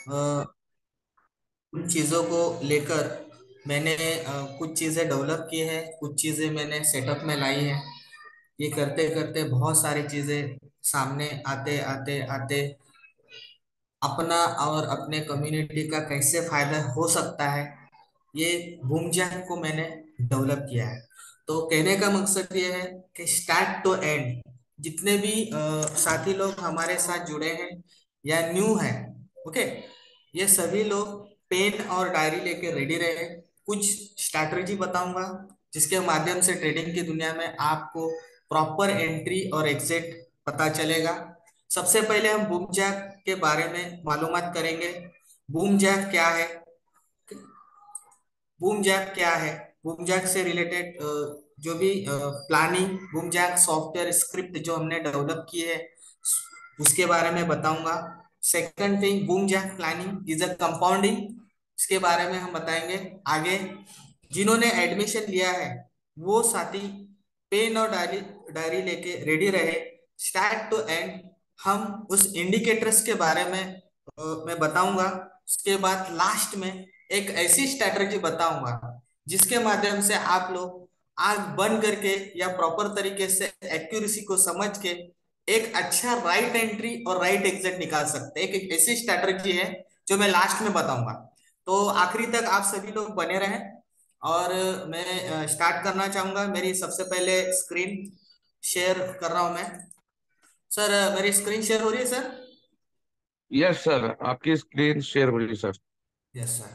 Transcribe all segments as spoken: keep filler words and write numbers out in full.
अ, उन चीज़ों को लेकर मैंने अ, कुछ चीज़ें डेवलप की है, कुछ चीज़ें मैंने सेटअप में लाई है। ये करते करते बहुत सारी चीज़ें सामने आते आते आते अपना और अपने कम्युनिटी का कैसे फायदा हो सकता है, ये बूमजैक को मैंने डेवलप किया है। तो कहने का मकसद ये है कि स्टार्ट टू एंड जितने भी अ, साथी लोग हमारे साथ जुड़े हैं या न्यू हैं, ओके, ये सभी लोग पेन और डायरी लेके रेडी रहे। कुछ स्ट्रैटेजी बताऊंगा जिसके माध्यम से ट्रेडिंग की दुनिया में आपको प्रॉपर एंट्री और एग्जिट पता चलेगा। सबसे पहले हम बूम जैक के बारे में मालूमात करेंगे। बूम जैक क्या है? बूम जैक क्या है? बूम जैक से रिलेटेड जो भी planning, boom jack software script जो हमने डेवलप की है उसके बारे में बताऊंगा। Second thing, boom jack planning is a compounding, इसके बारे में हम बताएंगे आगे। जिन्होंने एडमिशन लिया है वो साथी पेन और डायरी डायरी लेके रेडी रहे। स्टार्ट टू एंड हम उस इंडिकेटर्स के बारे में अ, मैं बताऊंगा। उसके बाद लास्ट में एक ऐसी स्ट्रैटेजी बताऊंगा जिसके माध्यम से आप लोग आग बंद करके या प्रॉपर तरीके से एक्यूरेसी को समझ के एक अच्छा राइट एंट्री और राइट एग्जिट निकाल सकते हैं। एक, एक ऐसी स्ट्रैटेजी है जो मैं लास्ट में बताऊंगा। तो आखिरी तक आप सभी लोग बने रहें। और मैं स्टार्ट करना चाहूंगा। मेरी सबसे पहले स्क्रीन शेयर कर रहा हूं मैं। सर, मेरी स्क्रीन शेयर हो रही है सर? यस सर, आपकी स्क्रीन शेयर हो रही है sir. Yes sir.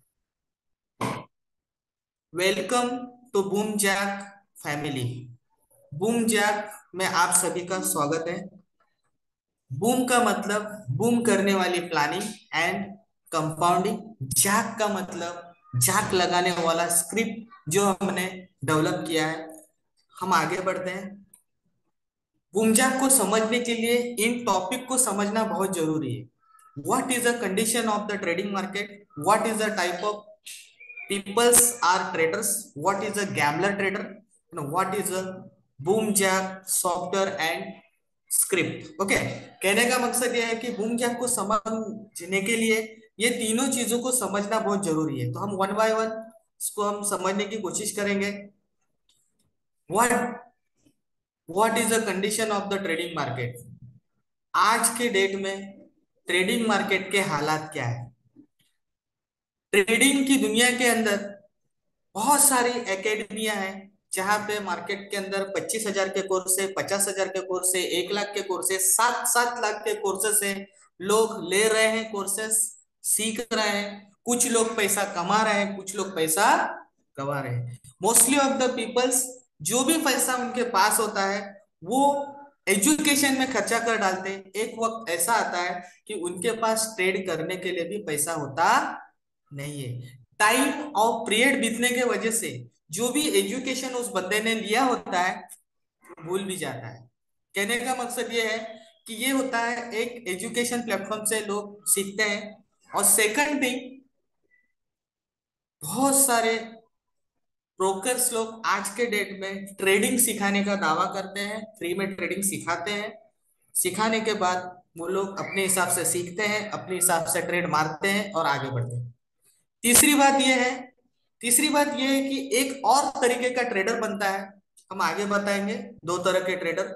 Welcome to boom jack family. Boom jack में आप सभी का स्वागत है। बूम का मतलब बूम करने वाली प्लानिंग एंड कंपाउंडिंग। जैक का मतलब जैक लगाने वाला स्क्रिप्ट जो हमने डेवलप किया है। हम आगे बढ़ते हैं। बूमजैक को समझने के लिए इन टॉपिक को समझना बहुत जरूरी है। What is the condition of the trading market? What is the type of peoples are traders? What is a gambler trader? You know, what is a boom jack software and script? Okay, कहने का मकसद यह है कि boom Jack को समझने के लिए ये तीनों चीजों को समझना बहुत जरूरी है। तो हम वन बाय वन इसको हम समझने की कोशिश करेंगे। What what is the condition of the trading market? आज के डेट में ट्रेडिंग मार्केट के हालात क्या है? ट्रेडिंग की दुनिया के अंदर बहुत सारी एकेडमियां हैं जहां पे मार्केट के अंदर पच्चीस हजार के कोर्स है, पचास हजार के कोर्स है, एक लाख के कोर्स है, सात सात लाख के कोर्सेस है। लोग ले रहे हैं कोर्सेस, सीख रहे हैं। कुछ लोग पैसा कमा रहे हैं, कुछ लोग पैसा गवा रहे हैं। मोस्टली ऑफ द पीपल्स जो भी पैसा उनके पास होता है वो एजुकेशन में खर्चा कर डालते हैं। एक वक्त ऐसा आता है कि उनके पास ट्रेड करने के लिए भी पैसा होता नहीं है। टाइम और पीरियड बीतने के वजह से जो भी एजुकेशन उस बंदे ने लिया होता है भूल भी जाता है। कहने का मकसद ये है कि ये होता है एक एजुकेशन प्लेटफॉर्म से लोग सीखते हैं। और सेकंड थिंग, बहुत सारे ब्रोकर्स लोग आज के डेट में ट्रेडिंग सिखाने का दावा करते हैं, फ्री में ट्रेडिंग सिखाते हैं। सिखाने के बाद वो लोग अपने हिसाब से सीखते हैं, अपने हिसाब से ट्रेड मारते हैं और आगे बढ़ते हैं। तीसरी बात यह है तीसरी बात यह है कि एक और तरीके का ट्रेडर बनता है। हम आगे बताएंगे दो तरह के ट्रेडर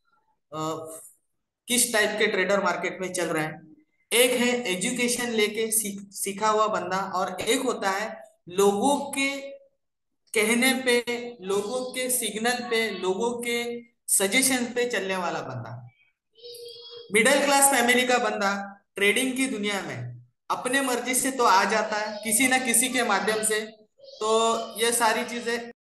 किस टाइप के ट्रेडर मार्केट में चल रहे हैं। एक है एजुकेशन लेके सीख सीखा हुआ बंदा, और एक होता है लोगों के कहने पे, लोगों के सिग्नल पे, लोगों के सजेशन पे चलने वाला बंदा। मिडिल क्लास फैमिली का बंदा ट्रेडिंग की दुनिया में अपने मर्जी से तो आ जाता है किसी ना किसी के माध्यम से। तो ये सारी चीजें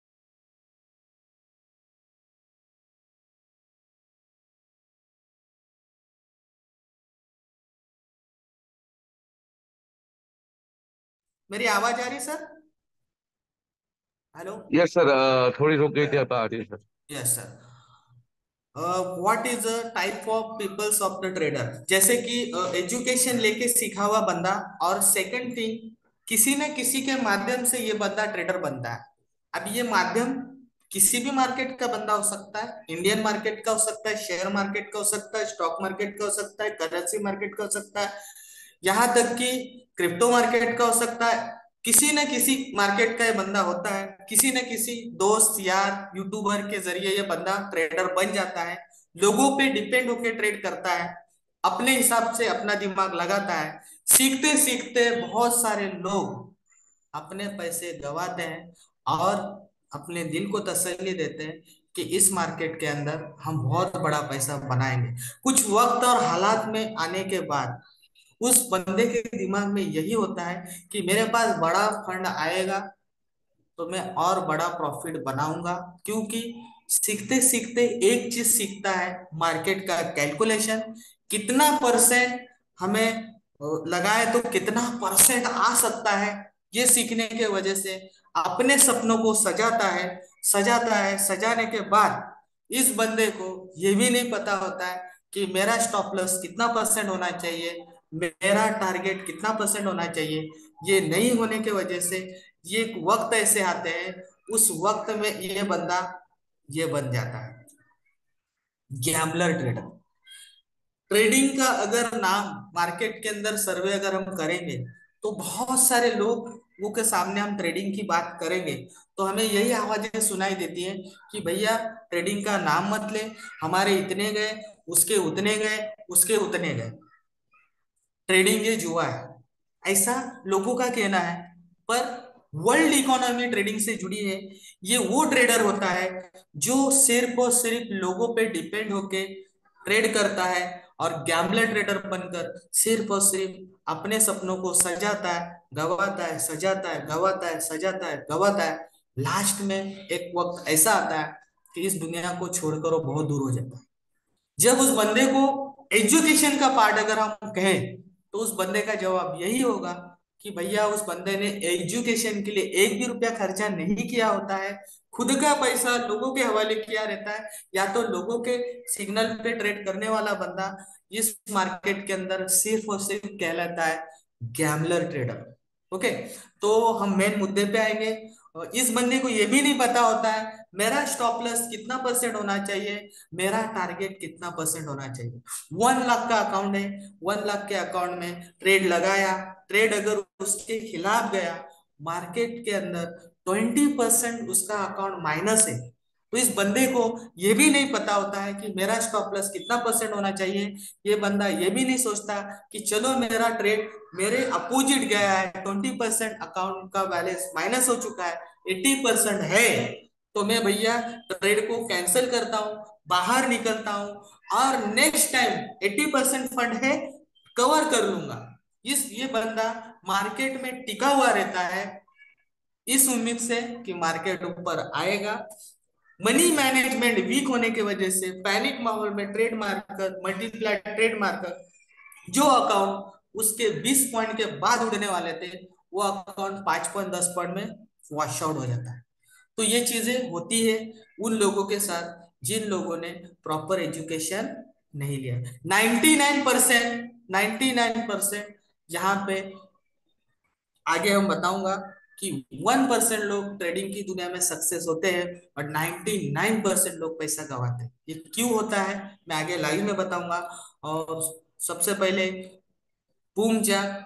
मेरी आवाज आ रही है सर? हेलो? यस सर, थोड़ी रुक गई थी, अब आ रही है sir. Yes sir. What is a type of peoples of the trader? जैसे कि एजुकेशन लेके सीखा हुआ बंदा, और सेकंड थिंग किसी न किसी के माध्यम से ये बंदा ट्रेडर बनता है। अब ये माध्यम किसी भी मार्केट का बंदा हो सकता है, इंडियन मार्केट का हो सकता है, शेयर मार्केट का हो सकता है, स्टॉक मार्केट का हो सकता है, करेंसी मार्केट का हो सकता है, यहाँ तक कि क्रिप्टो मार्केट का हो सकता है, किसी न किसी मार्केट का ये बंदा होता है, किसी न किसी दोस्त यार यूट्यूबर के जरिए ये बंदा ट्रेडर बन जाता है, लोगों पे डिपेंड होके ट्रेड करता है, अपने हिसाब से अपना दिमाग लगाता है। सीखते सीखते बहुत सारे लोग अपने पैसे गंवाते हैं और अपने दिल को तसल्ली देते हैं कि इस मार्केट के अंदर हम बहुत बड़ा पैसा बनाएंगे। कुछ वक्त और हालात में आने के बाद उस बंदे के दिमाग में यही होता है कि मेरे पास बड़ा फंड आएगा तो मैं और बड़ा प्रॉफिट बनाऊंगा, क्योंकि सीखते सीखते एक चीज सीखता है, मार्केट का कैलकुलेशन, कितना परसेंट हमें अ, लगाए तो कितना परसेंट आ सकता है। ये सीखने के वजह से अपने सपनों को सजाता है, सजाता है, सजाने के बाद इस बंदे को ये भी नहीं पता होता है कि मेरा स्टॉप लॉस कितना परसेंट होना चाहिए, मेरा टारगेट कितना परसेंट होना चाहिए। ये नहीं होने के वजह से ये एक वक्त ऐसे आते हैं, उस वक्त में ये बंदा ये बन जाता है गैम्बलर ट्रेडर। ट्रेडिंग का अगर नाम मार्केट के अंदर सर्वे अगर हम करेंगे तो बहुत सारे लोगों के सामने हम ट्रेडिंग की बात करेंगे तो हमें यही आवाजें सुनाई देती हैं कि भैया ट्रेडिंग का नाम मत ले, हमारे इतने गए, उसके उतने गए, उसके उतने गए, ट्रेडिंग ये जुआ है, ऐसा लोगों का कहना है। पर वर्ल्ड इकोनॉमी ट्रेडिंग से जुड़ी है। ये वो ट्रेडर होता है जो सिर्फ और सिर्फ लोगों पे डिपेंड होके ट्रेड करता है और गैम्बलर ट्रेडर बनकर सिर्फ और सिर्फ अपने सपनों को सजाता है, गवाता है, सजाता है, गवाता है, सजाता है, गवाता है। लास्ट में एक वक्त ऐसा आता है कि इस दुनिया को छोड़कर वो बहुत दूर हो जाता है। जब उस बंदे को एजुकेशन का पार्ट अगर हम कहें तो उस बंदे का जवाब यही होगा कि भैया उस बंदे ने एजुकेशन के लिए एक भी रुपया खर्चा नहीं किया होता है, खुद का पैसा लोगों के हवाले किया रहता है। या तो लोगों के सिग्नल पे ट्रेड करने वाला बंदा इस मार्केट के अंदर सिर्फ और सिर्फ कहलाता है गैम्बलर ट्रेडर। ओके, तो हम मेन मुद्दे पे आएंगे। इस बंदे को ये भी नहीं पता होता है मेरा स्टॉप लॉस कितना परसेंट होना चाहिए, मेरा टारगेट कितना परसेंट होना चाहिए। वन लाख का अकाउंट है, वन लाख के अकाउंट में ट्रेड लगाया, ट्रेड अगर उसके खिलाफ गया, मार्केट के अंदर ट्वेंटी परसेंट उसका अकाउंट माइनस है, तो इस बंदे को ये भी नहीं पता होता है कि मेरा स्टॉप लॉस कितना परसेंट होना चाहिए। ये बंदा ये भी नहीं सोचता कि चलो मेरा ट्रेड मेरे अपोजिट गया है, ट्वेंटी परसेंट अकाउंट का बैलेंस माइनस हो चुका है, एट्टी परसेंट है, तो मैं भैया ट्रेड को कैंसिल करता हूं, बाहर निकलता हूं और next time eighty percent fund है कवर कर लूंगा। इस ये बंदा मार्केट में टिका हुआ रहता है इस उम्मीद से कि मार्केट ऊपर आएगा। मनी मैनेजमेंट वीक होने की वजह से पैनिक माहौल में ट्रेड मारकर, मल्टीप्लाई ट्रेड मारकर जो अकाउंट उसके बीस पॉइंट के बाद उड़ने वाले थे वो अकाउंट पांच पॉइंट दस पॉइंट में वॉश आउट हो जाता है। तो ये चीजें होती है उन लोगों के साथ जिन लोगों ने प्रॉपर एजुकेशन नहीं लिया। Ninety nine percent ninety nine percent यहाँ पे आगे हम बताऊंगा कि वन परसेंट लोग ट्रेडिंग की दुनिया में सक्सेस होते हैं और नाइन्टी नाइन परसेंट लोग पैसा गंवाते हैं। ये क्यों होता है मैं आगे लाइव में बताऊंगा। और सबसे पहले बूम जैक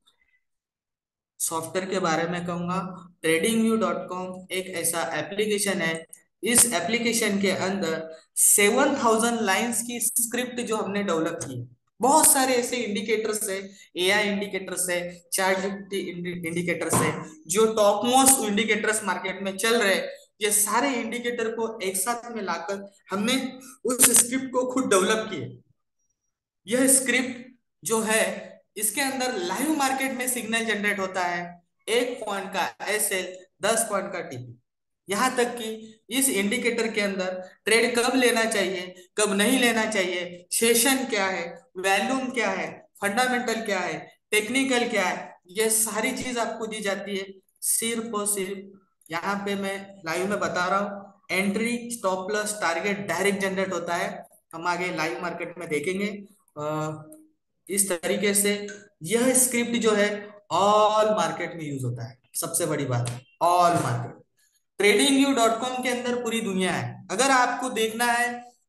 सॉफ्टवेयर के बारे में कहूंगा। ट्रेडिंग व्यू डॉट कॉम एक ऐसा एप्लीकेशन है, इस एप्लीकेशन के अंदर सेवन थाउजेंड लाइन्स की स्क्रिप्ट जो हमने डेवलप की है। बहुत सारे ऐसे इंडिकेटर्स है, एआई इंडिकेटर्स है, चैट जीपीटी इंडिकेटर्स है, जो टॉप मोस्ट इंडिकेटर्स मार्केट में चल रहे हैं। ये सारे इंडिकेटर को एक साथ में लाकर हमने उस स्क्रिप्ट को खुद डेवलप किया। यह स्क्रिप्ट जो है इसके अंदर लाइव मार्केट में सिग्नल जनरेट होता है, एक पॉइंट का एसएल, दस पॉइंट का टीपी, यहां तक कि इस इंडिकेटर के अंदर ट्रेड कब लेना चाहिए, कब नहीं लेना चाहिए, सेशन क्या है, वैल्यूम क्या है, फंडामेंटल क्या है, टेक्निकल क्या है, ये सारी चीज आपको दी जाती है। सिर्फ और सिर्फ यहाँ पे मैं लाइव में बता रहा हूँ, entry stop loss target direct generate होता है। हम आगे लाइव मार्केट में देखेंगे। अ, इस तरीके से यह स्क्रिप्ट जो है ऑल मार्केट में यूज होता है। सबसे बड़ी बात है all market, trading view dot com के अंदर पूरी दुनिया है। अगर आपको देखना है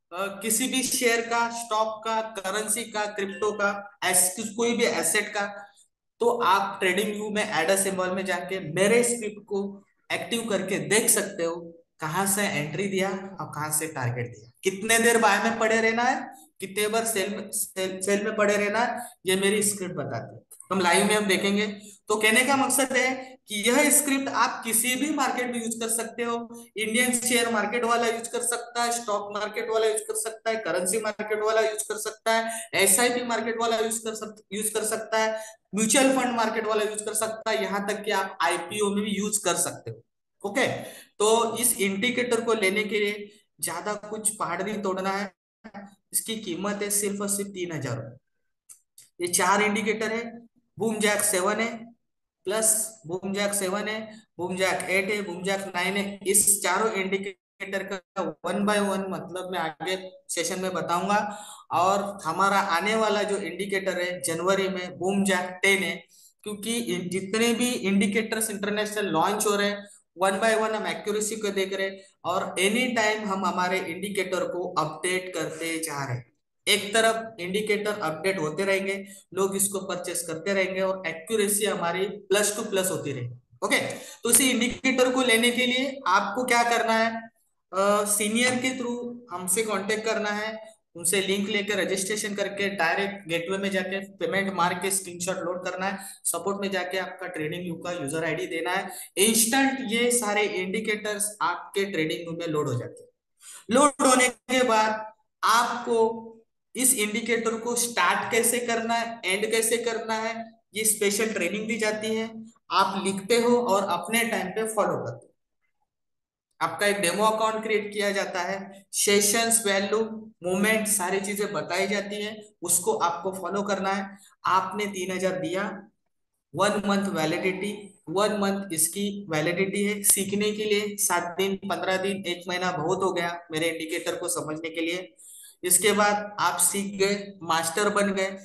अ, किसी भी शेयर का, स्टॉक का, करेंसी का, क्रिप्टो का, एस, कोई भी एसेट का, तो आप ट्रेडिंग व्यू में एडर सिंबल में जाके मेरे स्क्रिप्ट को एक्टिव करके देख सकते हो, कहां से एंट्री दिया और कहां से टारगेट दिया, कितने देर बाय में पड़े रहना है, कितने बार सेल में सेल, सेल में पड़े रहना है, ये मेरी स्क्रिप्ट बताती है। हम लाइव में हम देखेंगे। तो कहने का मकसद है कि यह स्क्रिप्ट आप किसी भी मार्केट में यूज कर सकते हो। इंडियन शेयर मार्केट वाला यूज कर सकता है, स्टॉक मार्केट वाला यूज कर सकता है, करेंसी मार्केट वाला यूज कर सकता है, एस आई पी मार्केट वाला यूज कर सक, यूज कर सकता है, म्यूचुअल फंड मार्केट वाला यूज कर सकता है, यहां तक कि आप आई पी ओ में भी यूज कर सकते हो। ओके। तो इस इंडिकेटर को लेने के लिए ज्यादा कुछ पहाड़ नहीं तोड़ना है। इसकी कीमत है सिर्फ और सिर्फ तीन हजार। ये चार इंडिकेटर है। बूम जैक सेवन है, प्लस बूम जैक सेवन है, बूम जैक एट है, बूम जैक नाइन है। इस चारों इंडिकेटर का वन बाय वन मतलब मैं आगे सेशन में बताऊंगा। और हमारा आने वाला जो इंडिकेटर है जनवरी में, बूम जैक टेन है। क्योंकि जितने भी इंडिकेटर्स इंटरनेशनल लॉन्च हो रहे हैं, वन बाय वन हम एक्यूरेसी को देख रहे हैं, और एनी टाइम हम हमारे इंडिकेटर को अपडेट करते जा रहे हैं। एक तरफ इंडिकेटर अपडेट होते रहेंगे, लोग इसको परचेस करते रहेंगे, और एक्यूरेसी हमारी प्लस टू प्लस होती रहेगी। ओके। तो इसी इंडिकेटर को लेने के लिए आपको क्या करना है, सीनियर के थ्रू हमसे कांटेक्ट करना है। उनसे लिंक लेकर रजिस्ट्रेशन करके डायरेक्ट गेटवे में जाके पेमेंट मार के स्क्रीनशॉट लोड करना है। सपोर्ट में जाके आपका ट्रेडिंग व्यू का यूजर आईडी देना है। इंस्टेंट ये सारे इंडिकेटर्स आपके ट्रेडिंग व्यू में लोड हो जाते हैं। लोड होने के बाद आपको इस इंडिकेटर को स्टार्ट कैसे करना है, एंड कैसे करना है, ये स्पेशल ट्रेनिंग दी जाती है। आप लिखते हो और अपने टाइम पे फॉलो करते हो। आपका एक डेमो अकाउंट क्रिएट किया जाता है, सेशंस, वैल्यू, मूवमेंट, सारी चीजें बताई जाती हैं, उसको आपको फॉलो करना है। आपने तीन हजार दिया, one month validity, one month इसकी वैलिडिटी है। सीखने के लिए सात दिन, पंद्रह दिन, एक महीना बहुत हो गया मेरे इंडिकेटर को समझने के लिए। इसके बाद आप सीख गए, मास्टर बन गए।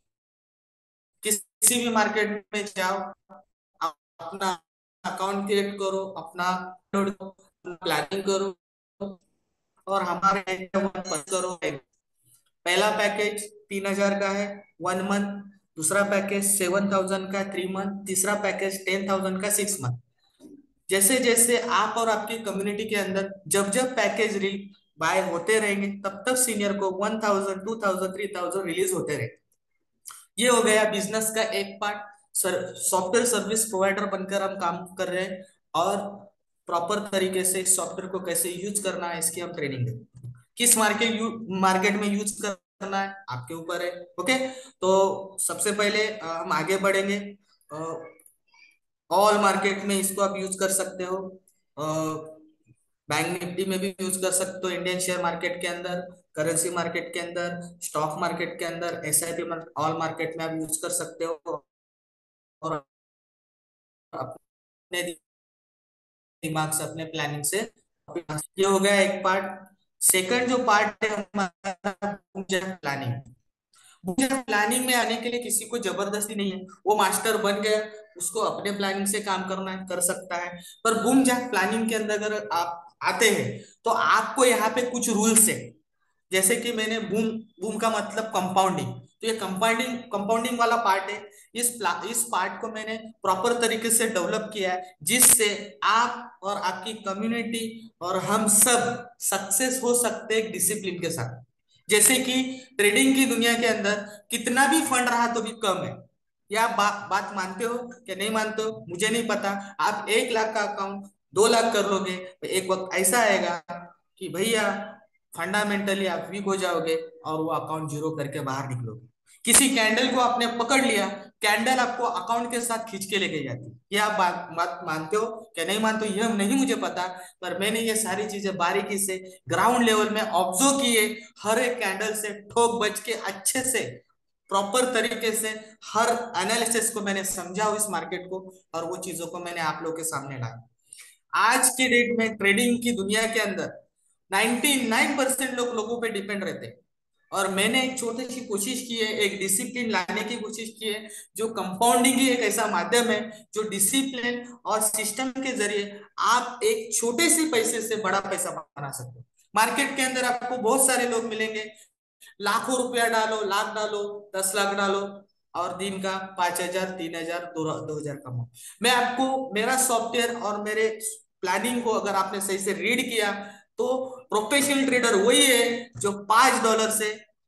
किसी भी मार्केट में जाओ, आप अपना अकाउंट क्रिएट करो, अपना प्लानिंग करो, और हमारे करो। पहला पैकेज तीन हजार का है, वन मंथ। दूसरा पैकेज सेवन थाउजेंड का थ्री मंथ। तीसरा पैकेज टेन थाउजेंड का सिक्स मंथ। जैसे जैसे आप और आपकी कम्युनिटी के अंदर जब जब पैकेज रील बाय होते रहेंगे, तब तक सीनियर को one thousand, two thousand, three thousand release होते रहेंगे। ये हो गया बिजनेस का एक part. Sir, software service provider बनकर हम काम कर रहे हैं, और प्रॉपर तरीके से सॉफ्टवेयर को कैसे यूज करना है इसकी हम ट्रेनिंग देते हैं। किस मार्केट यू मार्केट में यूज करना है आपके ऊपर है। ओके। तो सबसे पहले अ, हम आगे बढ़ेंगे। ऑल मार्केट में इसको आप यूज कर सकते हो। बैंक निफ्टी में भी यूज कर सकते हो, इंडियन शेयर मार्केट के अंदर, करेंसी मार्केट के अंदर, स्टॉक मार्केट के अंदर, S I P, all market में आप यूज कर सकते हो। और अपने दिमाग से, अपने प्लानिंग से, ये हो गया एक पार्ट। सेकंड जो पार्ट है हमारा, प्लानिंग। मुझे प्लानिंग में आने के लिए किसी को जबरदस्ती नहीं है। वो मास्टर बन गया, उसको अपने प्लानिंग से काम करना है, कर सकता है। पर बूम जैक प्लानिंग के अंदर अगर आप आते हैं, तो आपको यहाँ पे कुछ रूल्स है। जैसे कि मैंने बूम बूम का मतलब कंपाउंडिंग, तो ये कंपाउंडिंग कंपाउंडिंग वाला पार्ट है। इस प्ला- इस पार्ट को मैंने प्रॉपर तरीके से डेवलप किया है, जिससे आप और आपकी कम्युनिटी और हम सब सक्सेस हो सकते हैं डिसिप्लिन के साथ। जैसे कि ट्रेडिंग की दुनिया के अंदर कितना भी फंड रहा तो भी कम है। या आप बा, बात मानते हो कि नहीं मानते हो, मुझे नहीं पता। आप एक लाख का अकाउंट दो लाख कर लोगे, तो एक वक्त ऐसा आएगा कि भैया फंडामेंटली आप वीक हो जाओगे, और वो अकाउंट जीरो करके बाहर निकलोगे। किसी कैंडल को आपने पकड़ लिया, कैंडल आपको अकाउंट के साथ खींच के लेके जाती है। ये आप बात बात मानते हो क्या नहीं मानते हो, ये नहीं मुझे पता। पर मैंने ये सारी चीजें बारीकी से ग्राउंड लेवल में ऑब्जर्व किए। हर एक कैंडल से ठोक बज के अच्छे से, प्रॉपर तरीके से, हर एनालिसिस को मैंने समझा इस मार्केट को, और वो चीजों को मैंने आप लोगों के सामने लाया। आज के डेट में ट्रेडिंग की दुनिया के अंदर नाइंटी नाइन परसेंट लोग लोगों पे डिपेंड रहते हैं। और मैंने एक छोटी सी कोशिश की है, एक डिसिप्लिन लाने की कोशिश की है। जो कंपाउंडिंग ही एक ऐसा माध्यम है जो डिसिप्लिन और सिस्टम के जरिए आप एक छोटे से पैसे से बड़ा पैसा बना सकते हो। मार्केट के अंदर आपको बहुत सारे लोग मिलेंगे, लाखों रुपया डालो, लाख डालो, दस लाख डालो, और दिन का पांच हजार, तीन हजार, दो दो हजार कमाओ। मैं आपको मेरा सॉफ्टवेयर और मेरे प्लानिंग को अगर आपने सही से रीड किया, तो प्रोफेशनल ट्रेडर वही है जो पांच डॉलर से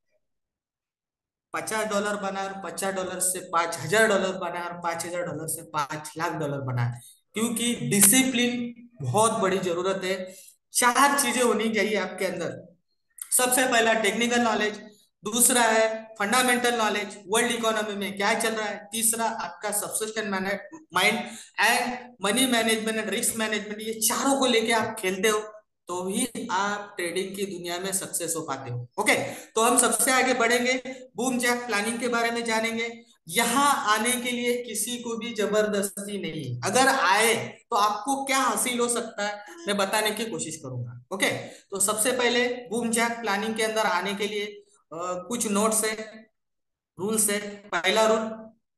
पचास डॉलर बनाए, और पचास डॉलर से पांच हजार डॉलर बनाए, और पांच हजार डॉलर से पांच लाख डॉलर बनाए। क्योंकि डिसिप्लिन बहुत बड़ी जरूरत है। चार चीजें होनी चाहिए आपके अंदर। सबसे पहला टेक्निकल नॉलेज, दूसरा है फंडामेंटल नॉलेज, वर्ल्ड इकोनॉमी में क्या चल रहा है, तीसरा आपका subsistent mind and money management and risk management. ये चारों को लेके आप खेलते हो तो ही आप ट्रेडिंग की दुनिया में सक्सेस हो पाते हो। ओके, तो हम सबसे आगे बढ़ेंगे, बूम जैक प्लानिंग के बारे में जानेंगे। यहाँ आने के लिए किसी को भी जबरदस्ती नहीं है, अगर आए तो आपको क्या हासिल हो सकता है मैं बताने की कोशिश करूंगा। ओके, तो सबसे पहले बूम जैक प्लानिंग के अंदर आने के लिए अ, कुछ नोट्स है, रूल्स है। पहला रूल,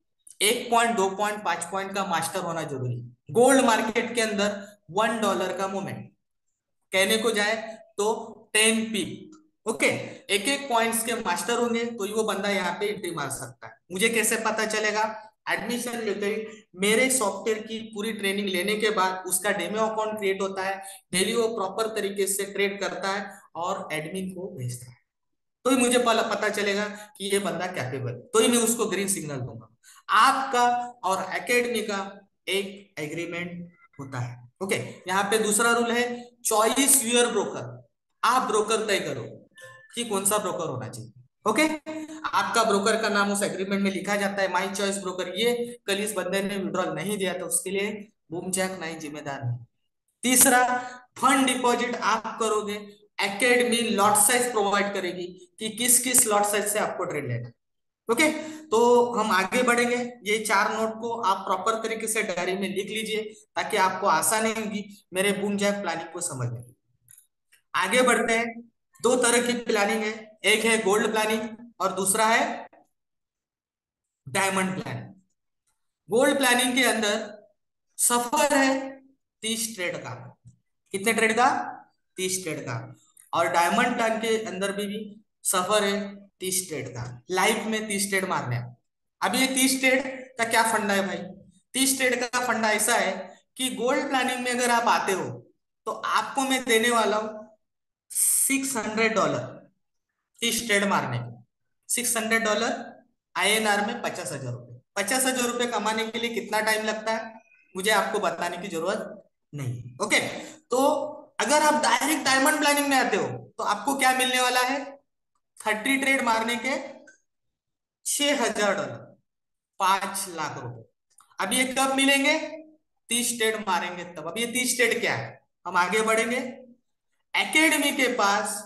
एक पॉइंट, दो पॉइंट, पांच पॉइंट का मास्टर होना जरूरी है। गोल्ड मार्केट के अंदर वन डॉलर का मूवमेंट, कहने को जाए तो टेन पीप। ओके, एक एक पॉइंट्स के मास्टर होंगे तो ही वो बंदा यहाँ पे एंट्री मार सकता है। मुझे कैसे पता चलेगा? एडमिशन लेते ही मेरे सॉफ्टवेयर की पूरी ट्रेनिंग लेने के बाद उसका डेमो अकाउंट क्रिएट होता है, डेली वो प्रॉपर तरीके से ट्रेड करता है और एडमिन को भेजता है, तो ही मुझे पता चलेगा कि ये बंदा कैपेबल, तो ही मैं उसको ग्रीन सिग्नल दूंगा। आपका और एकेडमी का एक एग्रीमेंट होता है। ओके, यहाँ पे दूसरा रूल है, चॉइस यूर ब्रोकर। आप ब्रोकर तय करो कि कौन सा ब्रोकर होना चाहिए। ओके, आपका ब्रोकर का नाम उस एग्रीमेंट में लिखा जाता है, माई चॉइस ब्रोकर। ये कल इस बंदे ने विड्रॉल नहीं दिया तो उसके लिए बूम जैक नहीं जिम्मेदार नहीं। तीसरा, फंड डिपॉजिट आप करोगे, एकेडमी लॉट साइज प्रोवाइड करेगी कि किस किस लॉट साइज से आपको ट्रेड लेना है। ओके, तो हम आगे बढ़ेंगे। ये चार नोट को आप प्रॉपर तरीके से डायरी में लिख लीजिए ताकि आपको आसानी होगी मेरे बूम जैक प्लानिंग को समझने की। आगे बढ़ते हैं। दो तरह की प्लानिंग है, एक है गोल्ड प्लानिंग और दूसरा है डायमंड प्लानिंग। गोल्ड प्लानिंग के अंदर सफर है तीस ट्रेड का। कितने ट्रेड का? तीस ट्रेड का। और डायमंड प्लान के अंदर भी, भी सफर है तीस ट्रेड का। लाइफ में तीस ट्रेड मारने हैं। अब ये तीस ट्रेड का क्या फंडा है भाई? तीस ट्रेड का फंडा ऐसा है कि गोल्ड प्लानिंग में अगर आप आते हो तो आपको मैं देने वाला हूं सिक्स हंड्रेड डॉलर, तीस ट्रेड मारने के। सिक्स हंड्रेड डॉलर, आईएनआर में पचास हजार रुपए। पचास हजार रुपए कमाने के लिए कितना टाइम लगता है मुझे आपको बताने की जरूरत नहीं। ओके, तो अगर आप डायरेक्ट डायमंड प्लानिंग में आते हो तो आपको क्या मिलने वाला है? थर्टी ट्रेड मारने के छह हजार डॉलर, पांच लाख रुपए। अब ये कब मिलेंगे? तीस ट्रेड मारेंगे तब। अब ये तीस ट्रेड क्या है, हम आगे बढ़ेंगे। एकेडमी के पास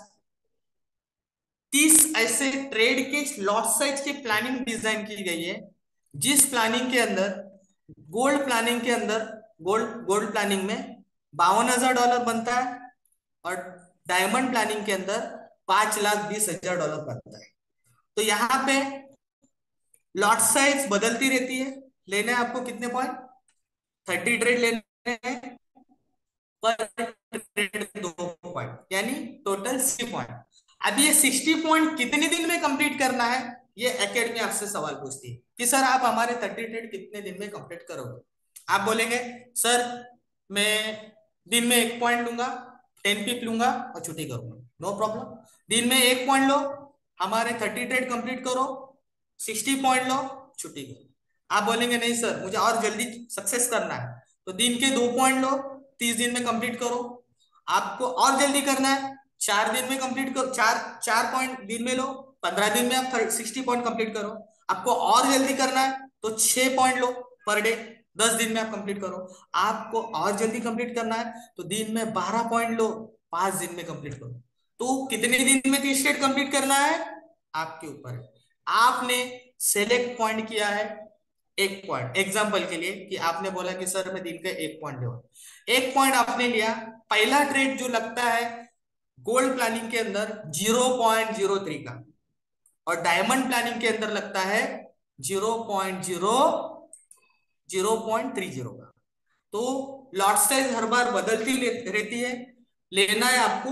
तीस ऐसे ट्रेड के लॉट साइज की प्लानिंग डिजाइन की गई है, जिस प्लानिंग के अंदर, गोल्ड प्लानिंग के अंदर, गोल्ड गोल्ड प्लानिंग में बावन हजार डॉलर बनता है और डायमंड प्लानिंग के अंदर पांच लाख बीस हजार डॉलर बनता है। तो यहाँ पे लॉट साइज बदलती रहती है। लेने आपको कितने पॉइंट? थर्टी ट्रेड लेने हैं, पर ट्रेड दो पॉइंट, यानी टोटल सिक्सटी पॉइंट। अब ये सिक्सटी पॉइंट कितने दिन में कंप्लीट करना है, ये एकेडमी आपसे सवाल पूछती है कि सर आप हमारे थर्टी ट्रेड कितने दिन में कंप्लीट करोगे? आप बोलेंगे सर मैं दिन में एक पॉइंट लूंगा, टेन पिप लूंगा और छुट्टी करूंगा। नो प्रॉब्लम, दिन में एक पॉइंट लो, हमारे थर्टी ट्रेड कंप्लीट करो, सिक्सटी पॉइंट लो, छुट्टी करो। आप बोलेंगे नहीं सर मुझे और जल्दी सक्सेस करना है, तो दिन के दो पॉइंट लो, तीस दिन में कंप्लीट करो। आपको और जल्दी करना है, चार दिन में कंप्लीट करो, चार चार पॉइंट दिन में लो, पंद्रह दिन में आप सिक्सटी पॉइंट कंप्लीट करो। आपको और जल्दी करना है तो छह पॉइंट लो पर डे, दस दिन में आप कंप्लीट करो। आपको और जल्दी कंप्लीट करना है तो दिन में बारह पॉइंट लो, पांच दिन में कंप्लीट करो। तो कितने दिन में तीस स्टेट कंप्लीट करना है आपके ऊपर है। आपने सेलेक्ट पॉइंट किया है एक पॉइंट, एग्जांपल के लिए कि आपने बोला कि सर मैं दिन का एक पॉइंट ले, एक पॉइंट आपने लिया। पहला ट्रेड जो लगता है गोल्ड प्लानिंग के अंदर जीरो पॉइंट जीरो थ्री का, और डायमंड प्लानिंग के अंदर लगता है zero point zero zero point three zero का। तो लॉट साइज हर बार बदलती रहती है। लेना है आपको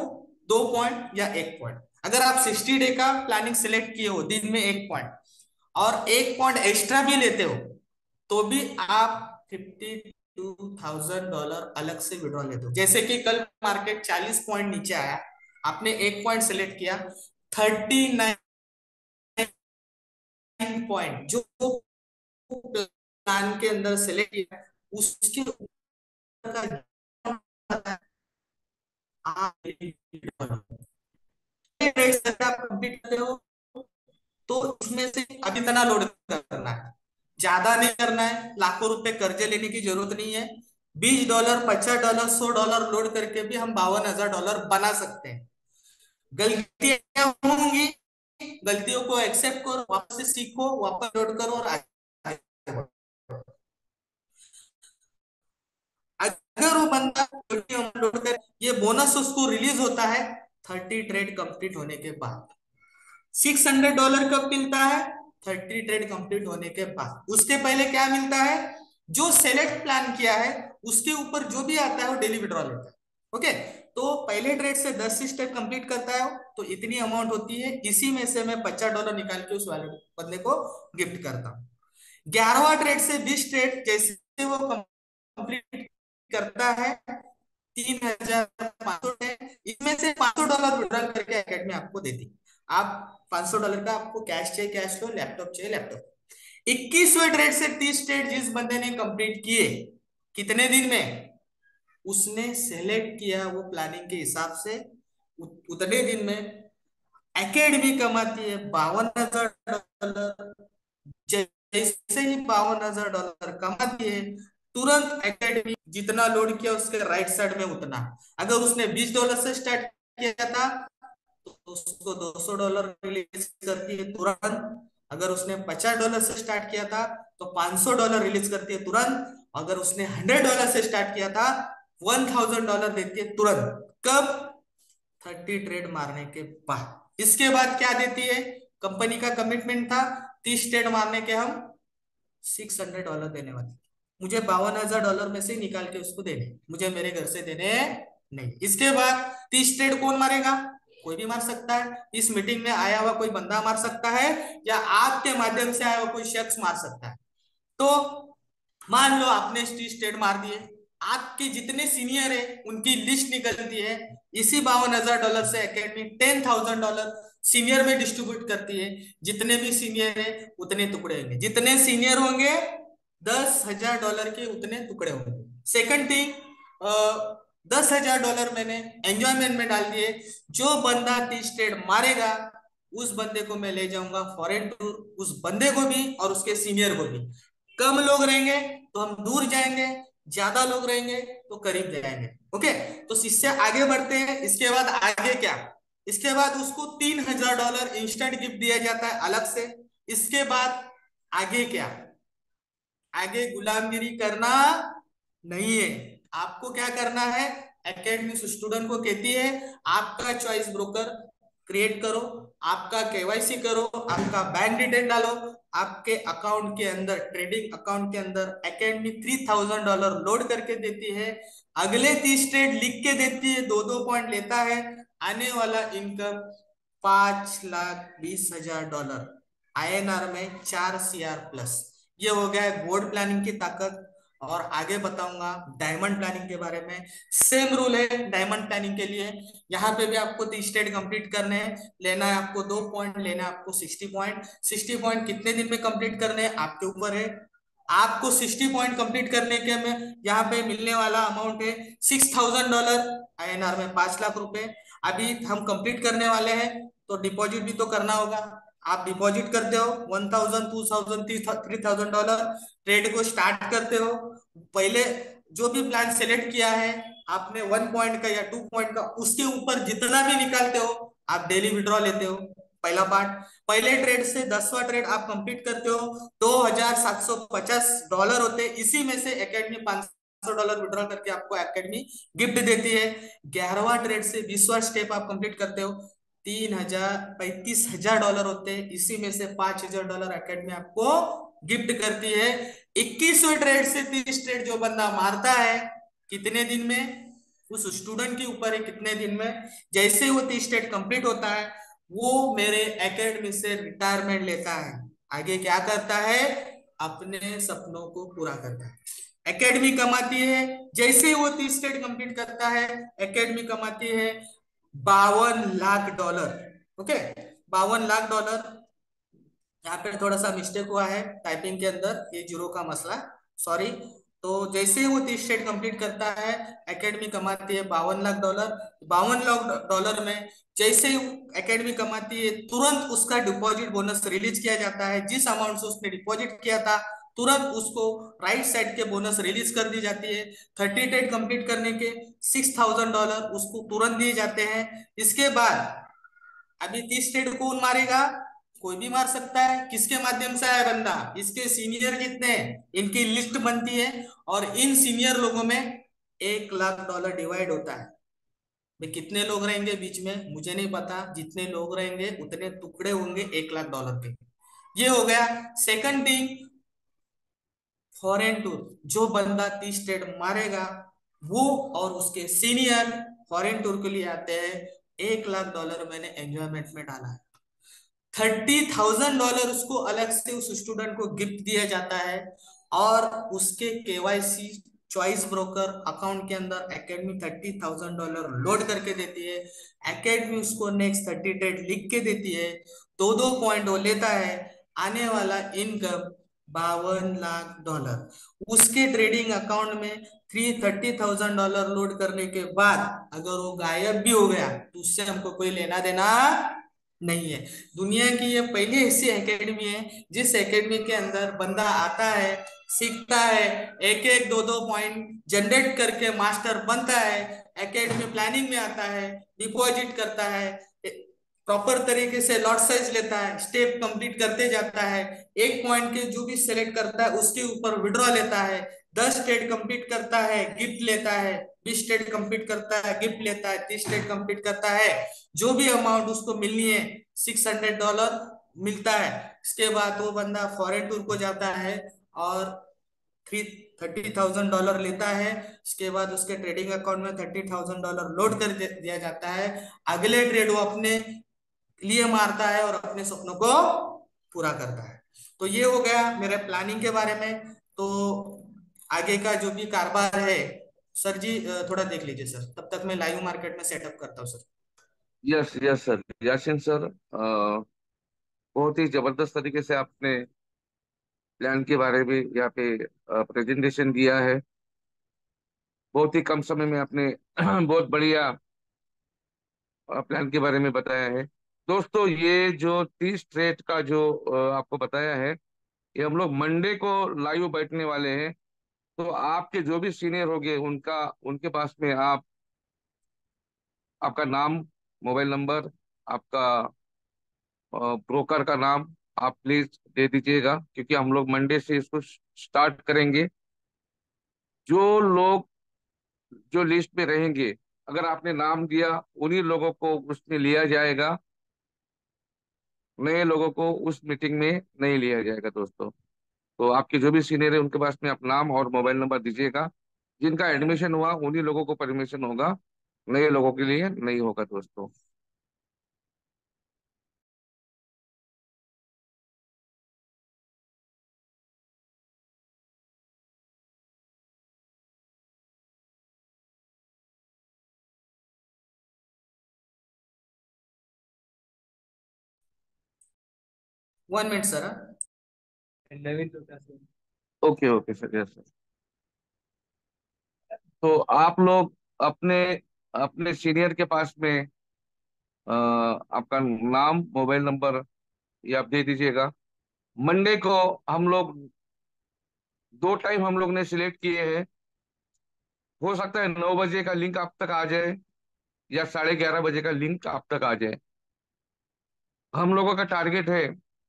दो पॉइंट या एक पॉइंट। अगर आप सिक्सटी डे का प्लानिंग सिलेक्ट किए हो, दिन में एक पॉइंट और एक पॉइंट एक्स्ट्रा भी लेते हो, तो भी आप फिफ्टी टू थाउजेंड डॉलर अलग से विड्रॉ लेते हो। जैसे कि कल मार्केट चालीस पॉइंट नीचे आया, आपने एक पॉइंट सेलेक्ट किया, थर्टी नाइन पॉइंट जो प्लान के अंदर सेलेक्ट किया उसके ऊपर का आप कंप्लीट करते हो, तो इसमें से अब इतना लोड करना है, ज्यादा नहीं करना है। लाखों रुपए कर्जे लेने की जरूरत नहीं है। बीस डॉलर, पचास डॉलर, सौ डॉलर लोड करके भी हम बावन हजार डॉलर बना सकते हैं। गलतियां होंगी, गलतियों को एक्सेप्ट करो, वापस से सीखो, वापस लोड करो और आगे बढ़ो। अगर वो बंदा लोड कर, ये बोनस उसको रिलीज होता है थर्टी ट्रेड कंप्लीट होने के बाद। सिक्स हंड्रेड डॉलर कब मिलता है? थर्टी ट्रेड कंप्लीट होने के बाद। उसके पहले क्या मिलता है? जो सेलेक्ट प्लान किया है उसके ऊपर जो भी आता है वो डेली विड्रॉ लेता है। ओके, तो पहले ट्रेड से दस स्टेट कंप्लीट करता है तो इतनी अमाउंट होती है, इसी में से मैं पचास डॉलर निकाल के उस वाले बंदे को गिफ्ट करता हूँ। ग्यारहवा ट्रेड से बीस ट्रेड जैसे वो कंप्लीट करता है, तीन हजार पांच सौ है, इसमें से पांच सौ डॉलर विड्रॉल करके एकेडमी आपको देती है। आप पांच सौ डॉलर का आपको कैश चाहिए कैश लो, लैपटॉप चाहिए लैपटॉप। इक्कीसवें ट्रेड से तीस ट्रेड जिस बंदे ने कंप्लीट किए, कितने दिन में? उसने सेलेक्ट किया वो प्लानिंग के हिसाब से, उ- उतने दिन में एकेडमी कमाती है बावन हजार डॉलर। जैसे ही बावन हजार डॉलर कमाती है, तुरंत एकेडमी जितना लोड किया उसके राइट साइड में उतना। अगर उसने बीस डॉलर से स्टार्ट किया था तो उसको दो सौ डॉलर रिलीज करती है तुरंत। अगर उसने पचास डॉलर से स्टार्ट किया था तो पांच सौ डॉलर रिलीज करती है तुरंत। अगर उसने हंड्रेड डॉलर से स्टार्ट किया था, वन थाउजेंड डॉलर देती है तुरंत। कब? थर्टी ट्रेड मारने के बाद। इसके बाद क्या देती है? कंपनी का कमिटमेंट था तीस ट्रेड मारने के हम सिक्स हंड्रेड डॉलर देने वाले, मुझे बावन हजार डॉलर में से निकाल के उसको देने, मुझे मेरे घर से देने नहीं। इसके बाद तीस ट्रेड कौन मारेगा? कोई भी मार सकता है। इस मीटिंग में आया हुआ कोई बंदा मार सकता है, या आपके माध्यम से आया हुआ कोई शख्स मार सकता है। तो मान लो आपने तीस ट्रेड मार दिए, आपके जितने सीनियर है उनकी लिस्ट निकलती है। इसी बावन हजार डॉलर से academy ten thousand dollar senior में डिस्ट्रीब्यूट करती है। जितने भी सीनियर है उतने टुकड़े होंगे, जितने सीनियर होंगे दस हजार डॉलर के उतने टुकड़े होंगे। सेकंड थिंग, दस हजार डॉलर मैंने एंजॉयमेंट में डाल दिए। जो बंदा तीस ट्रेड मारेगा उस बंदे को मैं ले जाऊंगा फॉरेन टूर, उस बंदे को भी और उसके सीनियर को भी। कम लोग रहेंगे तो हम दूर जाएंगे, ज्यादा लोग रहेंगे तो करीब जाएंगे। ओके, तो इससे आगे बढ़ते हैं। इसके बाद आगे क्या? इसके बाद उसको तीन हजार डॉलर इंस्टेंट गिफ्ट दिया जाता है अलग से। इसके बाद आगे क्या? आगे गुलामगिरी करना नहीं है। आपको क्या करना है? एकेडमी स्टूडेंट को कहती है आपका चॉइस ब्रोकर क्रिएट करो, आपका केवाईसी करो, आपका बैंक डिटेल डालो। आपके अकाउंट के अंदर, ट्रेडिंग अकाउंट के अंदर academy three thousand dollar load करके देती है। अगले तीस ट्रेड लिख के देती है, दो दो पॉइंट लेता है। आने वाला इनकम पांच लाख बीस हजार डॉलर, आईएनआर में चार सीआर प्लस। ये हो गया है गोल्ड प्लानिंग की ताकत। और आगे बताऊंगा डायमंड प्लानिंग के बारे में। सेम रूल है डायमंड प्लानिंग के लिए। यहाँ पे भी आपको तीस स्टेट कंप्लीट करने हैं, लेना है आपको दो पॉइंट, लेना है आपको सिक्सटी पॉइंट। सिक्सटी पॉइंट कितने दिन में कंप्लीट करने हैं आपके ऊपर है। आपको सिक्सटी पॉइंट कंप्लीट करने के में यहाँ पे मिलने वाला अमाउंट है सिक्स थाउजेंड डॉलर, आईएनआर में पांच लाख रुपए। अभी हम कंप्लीट करने वाले हैं तो डिपॉजिट भी तो करना होगा। आप डिपॉजिट करते हो one thousand, two thousand, three thousand dollar, trade को स्टार्ट करते हो। पहले जो भी प्लान सेलेक्ट किया है आपने, वन पॉइंट का या टू पॉइंट का, उसके ऊपर जितना भी निकालते हो आप डेली विड्रॉ लेते हो। पहला पार्ट। पहले ट्रेड से दसवां ट्रेड आप कंप्लीट करते हो, दो हजार सात सौ पचास डॉलर होते हैं। इसी में से एकेडमी पांच सौ डॉलर विड्रॉ करके आपको एकेडमी गिफ्ट देती है। ग्यारहवा ट्रेड से बीसवा स्टेप आप कंप्लीट करते हो, तीन हजार पैंतीस हजार डॉलर होते हैं। इसी में से पांच हजार डॉलर एकेडमी आपको गिफ्ट करती है। इक्कीसवें ट्रेड से तीस ट्रेड जो बंदा मारता है, कितने दिन में? उस स्टूडेंट के ऊपर है कितने दिन में। जैसे ही वो तीस स्टेट कंप्लीट होता है, वो मेरे एकेडमी से रिटायरमेंट लेता है। आगे क्या करता है, अपने सपनों को पूरा करता है। एकेडमी कमाती है, जैसे ही वो तीस स्टेट कंप्लीट करता है, एकेडमी कमाती है बावन लाख डॉलर। ओके, बावन लाख डॉलर। यहाँ पे थोड़ा सा मिस्टेक हुआ है टाइपिंग के अंदर, ये जीरो का मसला, सॉरी। तो जैसे ही वो तीस स्टेट कंप्लीट करता है, एकेडमी कमाती है बावन लाख डॉलर। बावन लाख डॉलर में जैसे ही एकेडमी कमाती है, तुरंत उसका डिपॉजिट बोनस रिलीज किया जाता है। जिस अमाउंट से उसने डिपॉजिट किया था, तुरंत उसको राइट साइड के बोनस रिलीज कर दी जाती है। थर्टी डेट कंप्लीट करने के सिक्स थाउजेंड डॉलर उसको तुरंत दिए जाते हैं। इसके बाद अभी तीस ट्रेड कौन मारेगा, कोई भी मार सकता है। किसके माध्यम से आया बंदा, इसके सीनियर जितने हैं इनकी लिस्ट बनती है, और इन सीनियर लोगों में एक लाख डॉलर डिवाइड होता है। भाई कितने लोग रहेंगे बीच में मुझे नहीं पता, जितने लोग रहेंगे उतने टुकड़े होंगे एक लाख डॉलर के। ये हो गया। Second thing, foreign tour. जो बंदा तीस स्टेट मारेगा, वो और उसके सीनियर फॉरेन टूर के लिए आते हैं। एक लाख डॉलर मैंने एंजॉयमेंट में डाला है। थर्टी थाउजेंड डॉलर उसको अलग से उस स्टूडेंट को गिफ्ट दिया जाता है। और उसके केवाईसी चॉइस ब्रोकर अकाउंट के अंदर academy thirty thousand dollar load करके देती है। एकेडमी उसको नेक्स्ट थर्टी डेट लिख के देती है। दो दो पॉइंट वो लेता है। आने वाला इनकम बावन लाख डॉलर। उसके ट्रेडिंग अकाउंट में three thirty thousand dollar load करने के बाद अगर वो गायब भी हो गया, तो उससे हमको कोई लेना देना नहीं है। दुनिया की ये पहली ऐसी एकेडमी है जिस एकेडमी के अंदर बंदा आता है, सीखता है, एक एक दो दो पॉइंट जनरेट करके मास्टर बनता है, एकेडमी प्लानिंग में आता है, डिपॉजिट करता है, प्रॉपर तरीके से लॉट साइज लेता है, स्टेप कंप्लीट करते जाता है, एक पॉइंट के जो भी सिलेक्ट करता है उसके ऊपर विड्रॉ लेता है, दस स्टेट कंप्लीट करता है गिफ्ट लेता है, बीस स्टेट कंप्लीट करता है गिफ्ट लेता है, तीस स्टेट कंप्लीट करता है, जो भी अमाउंट उसको मिलनी है सिक्स हंड्रेड डॉलर मिलता है। इसके बाद वो बंदा फॉरेन टूर को जाता है और थ्री थर्टी थाउजेंड डॉलर लेता है। इसके बाद उसके ट्रेडिंग अकाउंट में थर्टी थाउजेंड डॉलर लोड कर दिया जाता है। अगले ट्रेड वो अपने लिए मारता है और अपने सपनों को पूरा करता है। तो ये हो गया मेरे प्लानिंग के बारे में। तो आगे का जो भी कारोबार है, सर जी अ, थोड़ा देख लीजिए सर, तब तक मैं लाइव मार्केट में सेटअप करता हूँ sir. Yes yes sir, Yasin sir, अ, बहुत ही जबरदस्त तरीके से आपने प्लान के बारे में यहाँ पे प्रेजेंटेशन दिया है। बहुत ही कम समय में आपने बहुत बढ़िया प्लान के बारे में बताया है। दोस्तों, ये जो तीस ट्रेड का जो अ, आपको बताया है, ये हम लोग मंडे को लाइव बैठने वाले हैं। तो आपके जो भी सीनियर होंगे उनका उनके पास में आप आपका नाम, मोबाइल नंबर, आपका ब्रोकर का नाम आप प्लीज दे दीजिएगा, क्योंकि हम लोग मंडे से इसको स्टार्ट करेंगे। जो लोग जो लिस्ट में रहेंगे, अगर आपने नाम दिया, उन्हीं लोगों को उसमें लिया जाएगा। नए लोगों को उस मीटिंग में नहीं लिया जाएगा दोस्तों। तो आपके जो भी सीनियर है उनके पास में आप नाम और मोबाइल नंबर दीजिएगा। जिनका एडमिशन हुआ उन्हीं लोगों को परमिशन होगा, नए लोगों के लिए नहीं होगा दोस्तों। One minute sir. Okay okay sir, yes sir. तो आप लोग अपने अपने सीनियर के पास में अ, आपका नाम, मोबाइल नंबर ये आप दे दीजिएगा। मंडे को हम लोग दो टाइम हम लोग ने सिलेक्ट किए हैं। हो सकता है नौ बजे का लिंक आप तक आ जाए, या साढ़े ग्यारह बजे का लिंक आप तक आ जाए। हम लोगों का टारगेट है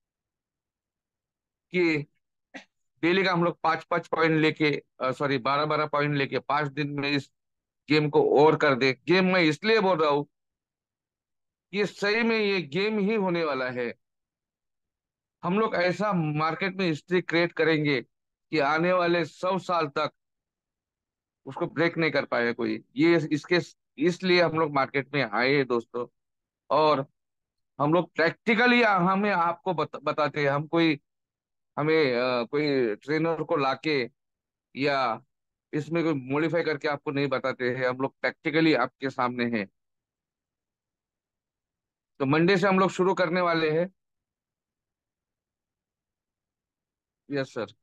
कि डेली का हम लोग पाँच पाँच पॉइंट लेके, सॉरी बारह बारह पॉइंट लेके पांच दिन में इस गेम को ओवर कर दे। गेम मैं इसलिए बोल रहा हूँ, ये सही में ये गेम ही होने वाला है। हम लोग ऐसा मार्केट में हिस्ट्री क्रिएट करेंगे कि आने वाले सौ साल तक उसको ब्रेक नहीं कर पाया कोई। ये इसके इसलिए हम लोग मार्केट में आए हैं दोस्तों। और हम लोग प्रैक्टिकली हमें आपको बत, बताते हैं। हम कोई हमें अ, कोई ट्रेनर को लाके या इसमें कोई मॉडिफाई करके आपको नहीं बताते हैं। हम लोग प्रैक्टिकली आपके सामने हैं। तो मंडे से हम लोग शुरू करने वाले हैं। Yes sir.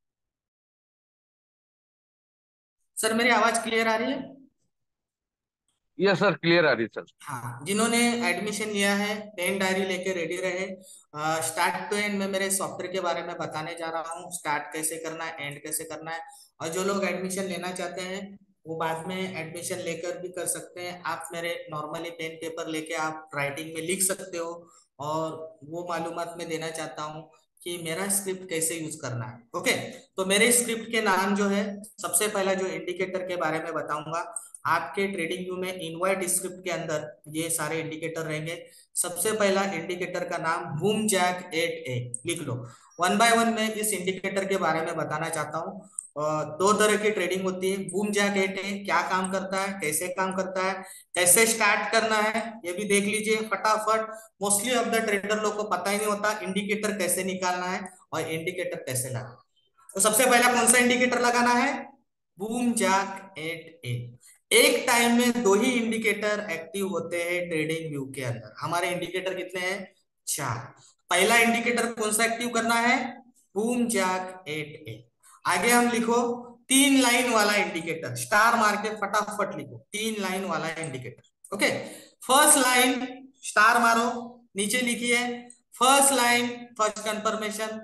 सर मेरी आवाज क्लियर आ रही है? यस सर, क्लियर आ रही है सर। हाँ, जिन्होंने एडमिशन लिया है पेन डायरी लेके रेडी रहे। स्टार्ट टू एंड में मेरे सॉफ्टवेयर के बारे में बताने जा रहा हूँ, स्टार्ट कैसे करना है, एंड कैसे करना है। और जो लोग एडमिशन लेना चाहते हैं वो बाद में एडमिशन लेकर भी कर सकते हैं। आप मेरे नॉर्मली पेन पेपर लेके आप राइटिंग में लिख सकते हो। और वो मालूमात मैं देना चाहता हूँ कि मेरा स्क्रिप्ट कैसे यूज करना है। ओके, तो मेरे स्क्रिप्ट के नाम जो है, सबसे पहला जो इंडिकेटर के बारे में बताऊंगा। आपके ट्रेडिंग व्यू में इनवाइट स्क्रिप्ट के अंदर ये सारे इंडिकेटर रहेंगे। सबसे पहला इंडिकेटर का नाम बूम जैक एट ए लिख लो। वन बाय वन मैं इस इंडिकेटर के बारे में बताना चाहता हूँ। अ, दो तरह की ट्रेडिंग होती है। बूम जैक एट ए क्या काम करता है, कैसे काम करता है, कैसे स्टार्ट करना है, ये भी देख लीजिए फटाफट। मोस्टली ऑफ द ट्रेडर लोग को पता ही नहीं होता इंडिकेटर कैसे निकालना है और इंडिकेटर कैसे लगाना है। तो सबसे पहला कौन सा इंडिकेटर लगाना है? Boom jack eight A. एक टाइम में दो ही इंडिकेटर एक्टिव होते हैं ट्रेडिंग व्यू के अंदर। हमारे इंडिकेटर कितने हैं? चार। पहला इंडिकेटर कौन सा एक्टिव करना है? Boom jack eight A. आगे हम लिखो तीन लाइन वाला इंडिकेटर, स्टार मार के फटाफट लिखो तीन लाइन वाला indicator. Okay, first line star मारो, नीचे लिखिए first line first confirmation,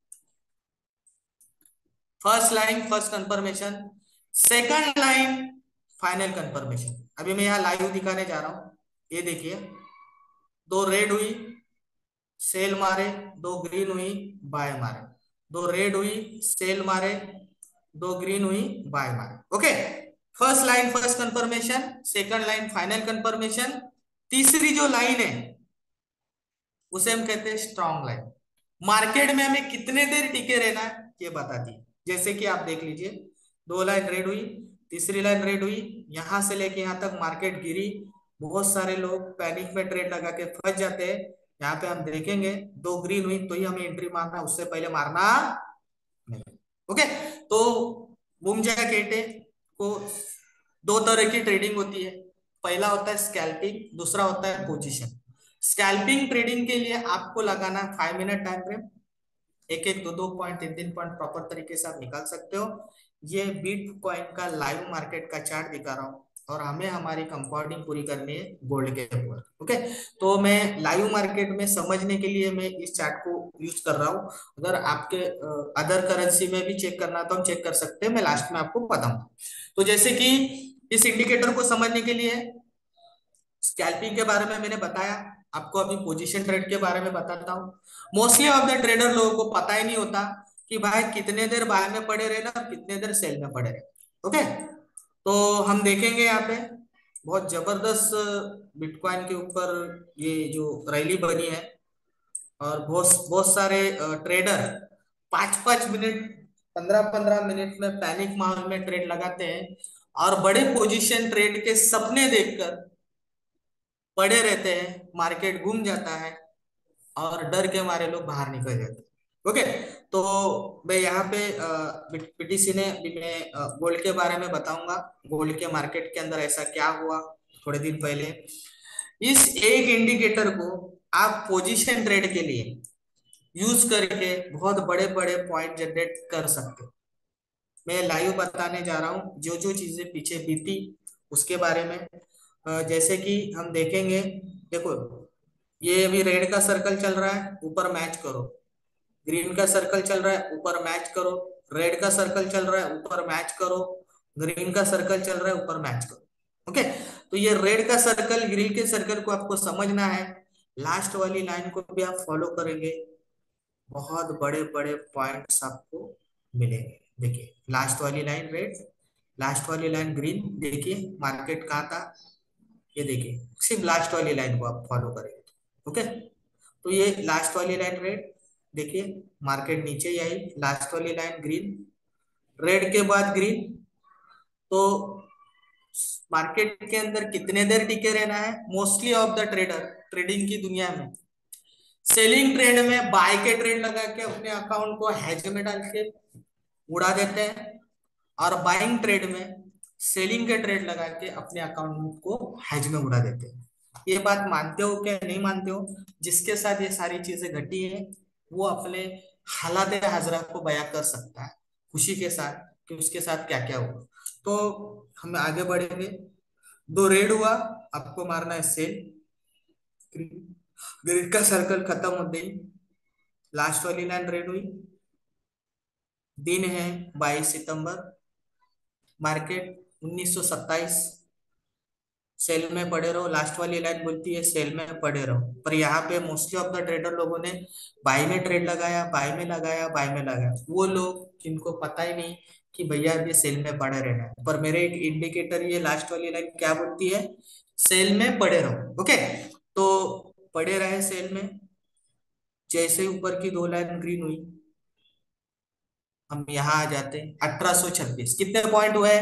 first line first confirmation, second line final confirmation. अभी मैं यहाँ लाइव दिखाने जा रहा हूं, ये देखिए दो रेड हुई सेल मारे, दो ग्रीन हुई बाय मारे, दो रेड हुई सेल मारे, दो ग्रीन हुई बाय मारे। Okay, first line first confirmation, second line final confirmation, तीसरी जो लाइन है उसे हम कहते हैं स्ट्रॉन्ग लाइन। मार्केट में हमें कितने देर टिके रहना है ये बताती है। जैसे कि आप देख लीजिए दो लाइन रेड हुई, तीसरी लाइन रेड हुई, यहां से लेके यहां तक मार्केट गिरी। बहुत सारे लोग पैनिक में ट्रेड लगा के फंस जाते हैं। यहाँ पे हम देखेंगे दो ग्रीन हुई तो ही हमें एंट्री मारना, उससे पहले मारना नहीं। ओके, तो बुमजा केटे को दो तरह की ट्रेडिंग होती है। पहला होता है स्कैल्पिंग, दूसरा होता है पोजीशन। स्कैल्पिंग ट्रेडिंग के लिए आपको लगाना फाइव मिनट टाइम फ्रेम। एक एक दो दो पॉइंट तीन तीन पॉइंट प्रॉपर तरीके से आप निकाल सकते हो। ये बिट कॉइन का लाइव मार्केट का चार्ट दिखा रहा हूँ और हमें हमारी कंपाउंडिंग पूरी करनी है गोल्ड के ऊपर। ओके, तो मैं लाइव मार्केट में समझने के लिए मैं इस चार्ट को यूज कर रहा हूँ। अगर आपके अदर करेंसी में भी चेक करना तो हम चेक कर सकते हैं, मैं लास्ट में आपको बताऊंगा। तो जैसे कि इस इंडिकेटर को समझने के लिए स्कैल्पिंग के बारे में मैंने बताया, आपको अभी पोजीशन ट्रेड के बारे में बताता हूँ। मोस्टली ऑफ द ट्रेडर लोगों को पता ही नहीं होता कि भाई कितने देर बाय में पड़े रहना और कितने देर सेल में पड़े रहना। ओके, तो हम देखेंगे यहाँ पे बहुत जबरदस्त बिटकॉइन के ऊपर ये जो रैली बनी है। और बहुत बहुत सारे ट्रेडर पांच पांच मिनट पंद्रह पंद्रह मिनट में पैनिक माहौल में ट्रेड लगाते हैं और बड़े पोजीशन ट्रेड के सपने देखकर पड़े रहते हैं। मार्केट घूम जाता है और डर के मारे लोग बाहर निकल जाते हैं। ओके, तो मैं यहाँ पे पीटीसी ने भी मैं गोल्ड के बारे में बताऊंगा। गोल्ड के मार्केट के अंदर ऐसा क्या हुआ थोड़े दिन पहले। इस एक इंडिकेटर को आप पोजीशन ट्रेड के लिए यूज करके बहुत बड़े बड़े पॉइंट जनरेट कर सकते हो। मैं लाइव बताने जा रहा हूँ जो जो चीजें पीछे बीती उसके बारे में। अ, जैसे कि हम देखेंगे, देखो ये अभी रेड का सर्कल चल रहा है, ऊपर मैच करो। ग्रीन का सर्कल चल रहा है, ऊपर मैच करो। रेड का सर्कल चल रहा है, ऊपर मैच करो। ग्रीन का सर्कल चल रहा है, ऊपर मैच करो। ओके, तो ये रेड का सर्कल ग्रीन के सर्कल को आपको समझना है। लास्ट वाली लाइन को भी आप फॉलो करेंगे, बहुत बड़े बड़े पॉइंट्स आपको मिलेंगे। देखिए लास्ट वाली लाइन रेड, लास्ट वाली लाइन ग्रीन। देखिए मार्केट कहाँ था, ये देखिए सिर्फ लास्ट वाली लाइन को आप फॉलो करेंगे। ओके, तो ये लास्ट वाली लाइन रेड, देखिए मार्केट नीचे ही आई। लास्ट वाली लाइन ग्रीन, रेड के बाद ग्रीन। तो मार्केट के अंदर कितने देर टिके रहना है, mostly of the trader trading की दुनिया में सेलिंग ट्रेड में बाय के ट्रेड लगा के अपने अकाउंट को हैज में डाल के उड़ा देते हैं, और बाइंग ट्रेड में सेलिंग के ट्रेड लगा के अपने अकाउंट को हैज में उड़ा देते हैं। ये बात मानते हो क्या नहीं मानते हो? जिसके साथ ये सारी चीजें घटी है वो अपने हालात हाजरा को बयां कर सकता है खुशी के साथ कि उसके साथ क्या क्या हुआ। तो हम आगे बढ़ेंगे। दो रेड हुआ, आपको मारना है सेल। ग्रिड का सर्कल खत्म हो गई, लास्ट वाली लाइन रेड हुई। दिन है बाईस सितंबर, मार्केट उन्नीस सौ सत्ताईस। सेल में पड़े रहो, लास्ट वाली लाइन बोलती है सेल में पड़े रहो, पर यहाँ पे मोस्टली ऑफ द ट्रेडर लोगों ने बाय में ट्रेड लगाया, बाय में लगाया, बाय में लगाया। वो लोग जिनको पता ही नहीं कि भैया अभी सेल में पड़े रहना है, पर मेरे एक इंडिकेटर ये लास्ट वाली लाइन क्या बोलती है, सेल में पड़े रहो। ओके, तो पड़े रहे सेल में। जैसे ऊपर की दो लाइन ग्रीन हुई, हम यहाँ आ जाते हैं। अठारह सौ छब्बीस, कितने पॉइंट हुए?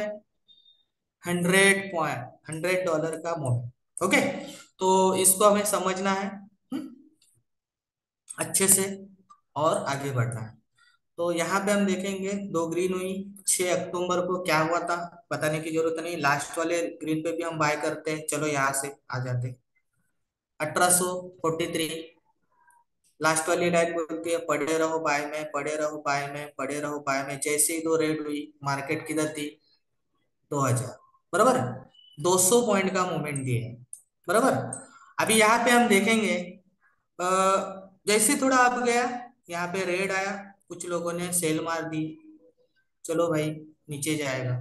हंड्रेड पॉइंट, हंड्रेड डॉलर का मूव। ओके, तो इसको हमें समझना है हम्म, अच्छे से, और आगे बढ़ना है। तो यहाँ पे हम देखेंगे दो ग्रीन हुई। छह अक्टूबर को क्या हुआ था बताने की जरूरत नहीं, लास्ट वाले ग्रीन पे भी हम बाय करते हैं। चलो यहाँ से आ जाते हैं। अठारह सौ फोर्टी थ्री, लास्ट वाली लाइन बोलती है पड़े रहो बाय में, पड़े रहो बाय में, पड़े रहो बाय में। जैसे ही दो रेड हुई, मार्केट किधर थी? दो हजार, बराबर। दो सौ पॉइंट का मूवमेंट दिए है, बराबर। अभी यहाँ पे हम देखेंगे, अ, जैसे थोड़ा अप गया, यहाँ पे रेड आया, कुछ लोगों ने सेल मार दी, चलो भाई नीचे जाएगा।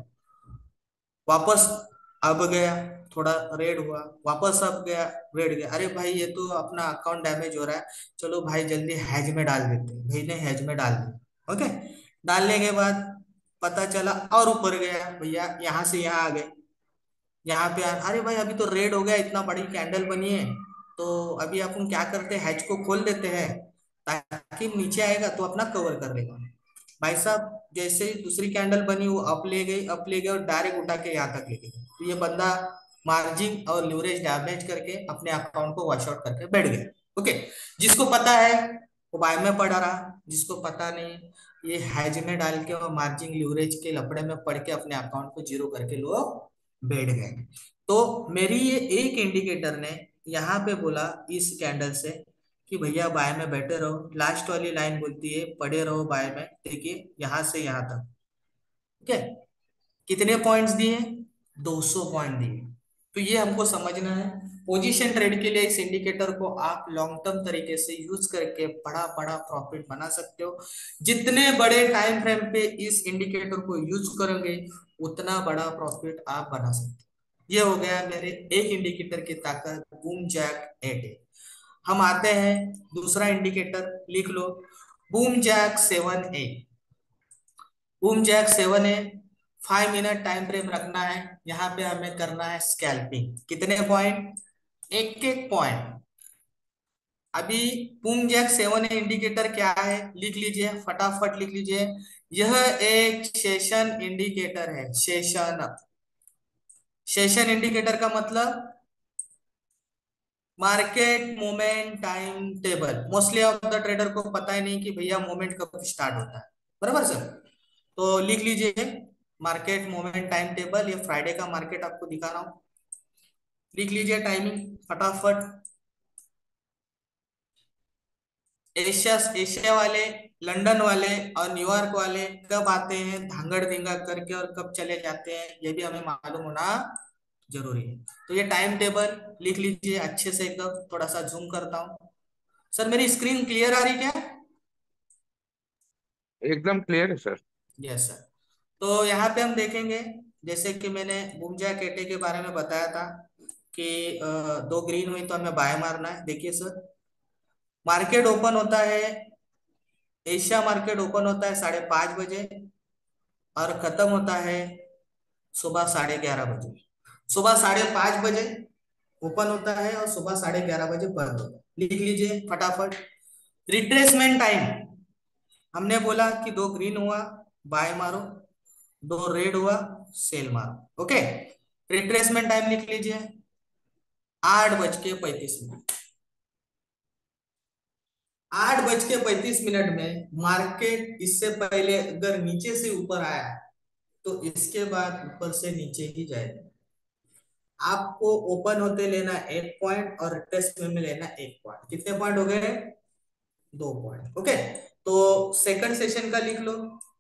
वापस अब गया, थोड़ा रेड हुआ, वापस अब गया, रेड गया, अरे भाई ये तो अपना अकाउंट डैमेज हो रहा है, चलो भाई जल्दी हैज में डाल देते हैं। भाई ने हैज में डाल दिया। ओके, डालने के बाद पता चला और ऊपर गया, भैया यहाँ से यहाँ आ गए। यहाँ पे यार, अरे भाई अभी तो रेड हो गया, इतना बड़ी कैंडल बनी है, तो अभी अपन क्या करते हैं, हैच को खोल देते हैं, ताकि नीचे आएगा तो अपना कवर कर लेगा। भाई साहब जैसे ही दूसरी कैंडल बनी, वो अप ले गई, अप ले गई और डायरेक्ट उठा के यहाँ तक ले गई। तो ये बंदा मार्जिन और लिवरेज डैमेज करके अपने अकाउंट को वॉश आउट करके बैठ गया। ओके, जिसको पता है वो बाय में पड़ा रहा, जिसको पता नहीं ये हैज में डाल के और मार्जिन लिवरेज के लफड़े में पड़ के अपने अकाउंट को जीरो करके लोग बैठ गए। तो मेरी ये एक इंडिकेटर ने यहाँ पे बोला इस कैंडल से कि भैया बाय में बैठे रहो। लास्ट वाली लाइन बोलती है पड़े रहो बाय में, देखिए यहाँ से यहाँ तक। ठीक है, कितने पॉइंट्स दिए? दो सौ पॉइंट दिए। तो ये हमको समझना है। पोजीशन ट्रेड के लिए इस इंडिकेटर को आप लॉन्ग टर्म तरीके से यूज करके बड़ा बड़ा प्रॉफिट बना सकते हो। जितने बड़े टाइम फ्रेम पे इस इंडिकेटर को यूज करोगे उतना बड़ा प्रॉफिट आप बना सकते हो। ये हो गया मेरे एक इंडिकेटर की ताकत, बूम जैक एट ए। हम आते हैं दूसरा इंडिकेटर, लिख लो boom jack seven A. Boom jack seven A, five minute time frame रखना है। यहाँ पे हमें करना है स्कैल्पिंग। कितने पॉइंट? एक एक पॉइंट। अभी boom jack seven A indicator क्या है लिख लीजिए, फटाफट लिख लीजिए। यह एक सेशन इंडिकेटर है। सेशन, सेशन इंडिकेटर का मतलब market moment time table. Mostly of the trader को पता ही नहीं कि भैया मोमेंट कब स्टार्ट होता है, बराबर सर। तो लिख लीजिए मार्केट मोमेंट टाइम टेबल। ये फ्राइडे का मार्केट आपको दिखा रहा हूं, लिख लीजिए टाइमिंग फटाफट। एशिया, एशिया वाले, लंदन वाले और न्यूयॉर्क वाले कब आते हैं धांगड़ धिंगा करके और कब चले जाते हैं, ये भी हमें मालूम होना जरूरी है। तो ये टाइम टेबल लिख लीजिए अच्छे से एकदम। थोड़ा सा जूम करता हूँ। सर मेरी स्क्रीन क्लियर आ रही क्या? एकदम क्लियर है सर। Yes sir. तो यहाँ पे हम देखेंगे, जैसे कि मैंने बुमजा केटे के बारे में बताया था कि अ, दो ग्रीन हुई तो हमें बाय मारना है। देखिए सर, मार्केट ओपन होता है, एशिया मार्केट ओपन होता है साढ़े पांच बजे, और खत्म होता है सुबह साढ़े ग्यारह बजे। सुबह साढ़े पांच बजे ओपन होता है और सुबह साढ़े ग्यारह बजे बंद होता है। लिख लीजिए फटाफट। रिट्रेसमेंट टाइम, हमने बोला कि दो ग्रीन हुआ बाय मारो, दो रेड हुआ सेल मारो। ओके, रिट्रेसमेंट टाइम लिख लीजिए, आठ बज के पैंतीस मिनट। आठ बज के पैंतीस मिनट में मार्केट इससे पहले अगर नीचे से ऊपर आया तो इसके बाद ऊपर से नीचे ही जाएगा। आपको ओपन होते लेना एक पॉइंट और रिट्रेसमेंट में लेना एक पॉइंट। कितने पॉइंट हो गए? दो पॉइंट। ओके, तो सेकंड सेशन का लिख लो।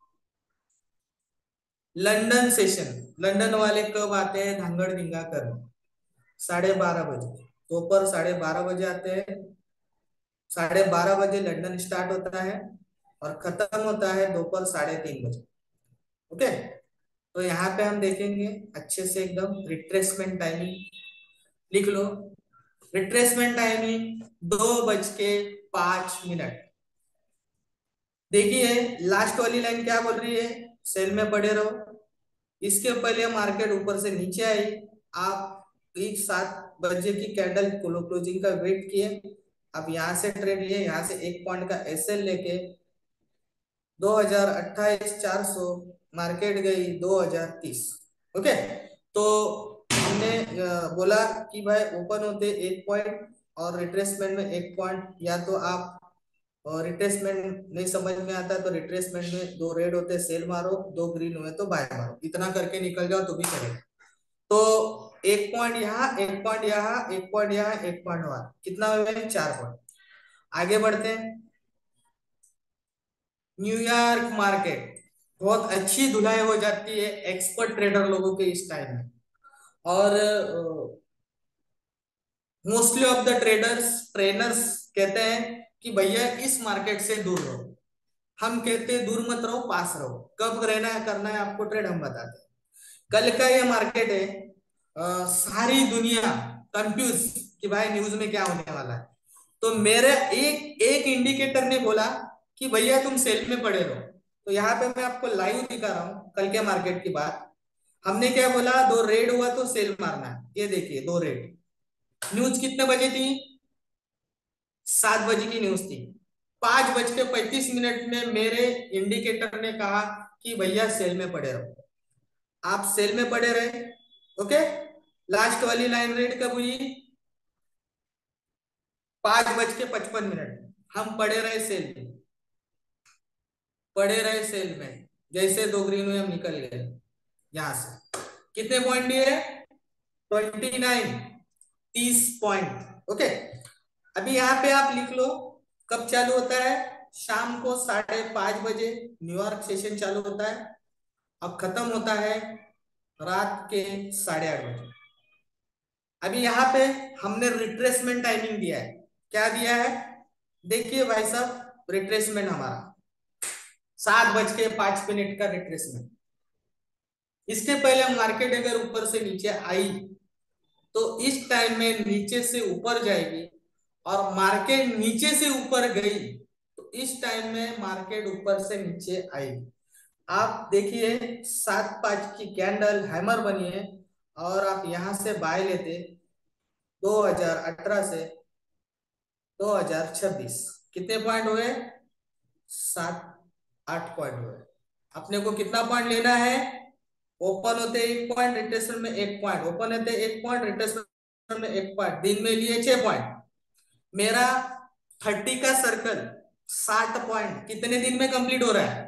लंदन सेशन, लंदन वाले कब आते हैं धांगड़ धिंगा करने? साढ़े बारह बजे, दोपहर साढ़े बारह बजे आते हैं। साढ़े बारह बजे लंदन स्टार्ट होता है और खत्म होता है दोपहर साढ़े तीन बजे। ओके, तो यहाँ पे हम देखेंगे अच्छे से एकदम रिट्रेसमेंट टाइमिंग लिख लो। रिट्रेसमेंट टाइमिंग दो बज के पांच मिनट। देखिए लास्ट वाली लाइन क्या बोल रही है? सेल में पड़े रहो। इसके पहले मार्केट ऊपर से नीचे आई, आप एक सात बजे की कैंडल क्लोजिंग का वेट किए, अब यहां से ट्रेड लिए, यहां से एक पॉइंट का एसएल लेके दो हजार अट्ठाईस चार सौ मार्केट गई दो हजार तीस। ओके, तो हमने अ, बोला कि भाई ओपन होते एक पॉइंट और रिट्रेसमेंट में एक पॉइंट, या तो आप रिट्रेसमेंट नहीं समझ में आता तो रिट्रेसमेंट में दो रेड होते सेल मारो, दो ग्रीन हुए तो बाय मारो, इतना करके निकल जाओ तो भी चलेगा। तो एक पॉइंट यहाँ, एक पॉइंट यहाँ, एक पॉइंट यहाँ, एक पॉइंट वहां, कितना हुए? चार पॉइंट। आगे बढ़ते हैं। न्यूयॉर्क मार्केट बहुत अच्छी धुलाई हो जाती है एक्सपर्ट ट्रेडर लोगों के इस टाइम में, और mostly of the traders trainers कहते हैं कि भैया इस मार्केट से दूर रहो। हम कहते हैं दूर मत रहो, पास रहो। कब रहना है करना है आपको ट्रेड, हम बताते हैं। कल का ये मार्केट है, अ, सारी दुनिया कंफ्यूज कि भाई न्यूज में क्या होने वाला है। तो मेरे एक एक इंडिकेटर ने बोला कि भैया तुम सेल में पड़े रहो। तो यहाँ पे मैं आपको लाइव दिखा रहा हूँ कल के मार्केट की बात। हमने क्या बोला? दो रेड हुआ तो सेल मारना है। ये देखिए दो रेड। न्यूज कितने बजे थी? सात बजे की न्यूज थी। पांच बज के पैंतीस मिनट में मेरे इंडिकेटर ने कहा कि भैया सेल में पड़े रहो। आप सेल में पड़े रहे। ओके, लास्ट वाली लाइन रेड कब हुई? पांच बज के पचपन मिनट हम पड़े रहे सेल में, पड़े रहे सेल में। जैसे दो ग्रीन हुए हम निकल गए यहां से। कितने पॉइंट दिए? ट्वेंटी नाइन, तीस पॉइंट। ओके, अभी यहाँ पे आप लिख लो कब चालू होता है? शाम को साढ़े पांच बजे न्यूयॉर्क सेशन चालू होता है, अब खत्म होता है रात के साढ़े आठ बजे। अभी यहाँ पे हमने रिट्रेसमेंट टाइमिंग दिया है। क्या दिया है? देखिए भाई साहब, रिट्रेसमेंट हमारा सात बज के पांच मिनट का रिट्रेसमेंट। इसके पहले मार्केट अगर ऊपर से नीचे आई तो इस टाइम में नीचे से ऊपर जाएगी, और मार्केट नीचे से ऊपर गई तो इस टाइम में मार्केट ऊपर से नीचे आएगी। आप देखिए सात पांच की कैंडल हैमर बनी है, और आप यहां से बाय लेते दो हजार अठारह से दो हजार छब्बीस, कितने पॉइंट हुए? सात आठ पॉइंट हुए। अपने को कितना पॉइंट लेना है? ओपन होते एक पॉइंट, रिट्रेसमेंट में एक पॉइंट, ओपन होते एक पॉइंट, रिट्रेसमेंट में एक पॉइंट। दिन में लिए छह पॉइंट। मेरा थर्टी का सर्कल साठ पॉइंट कितने दिन में कंप्लीट हो रहा है?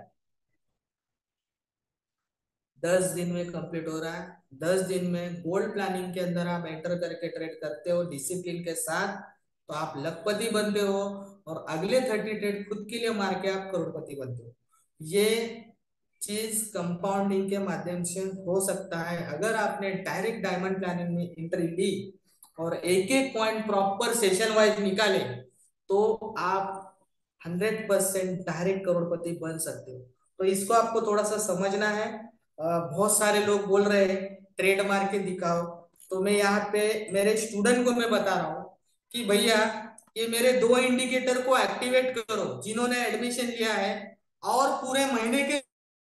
दस दिन में कंप्लीट हो रहा है। दस दिन में गोल्ड प्लानिंग के अंदर आप एंटर करके ट्रेड करते हो डिसिप्लिन के साथ, तो आप लखपति बनते हो, और अगले थर्टी ट्रेड खुद के लिए मार के आप करोड़पति बनते हो। ये चीज कंपाउंडिंग के माध्यम से हो सकता है अगर आपने डायरेक्ट डायमंड प्लानिंग में एंट्री ली और एक एक पॉइंट प्रॉपर सेशन वाइज निकाले, तो आप हंड्रेड परसेंट डायरेक्ट करोड़पति बन सकते हो। तो इसको आपको थोड़ा सा समझना है। अ, बहुत सारे लोग बोल रहे हैं ट्रेड मार के दिखाओ, तो मैं यहाँ पे मेरे स्टूडेंट को मैं बता रहा हूँ कि भैया ये मेरे दो इंडिकेटर को एक्टिवेट करो जिन्होंने एडमिशन लिया है, और पूरे महीने के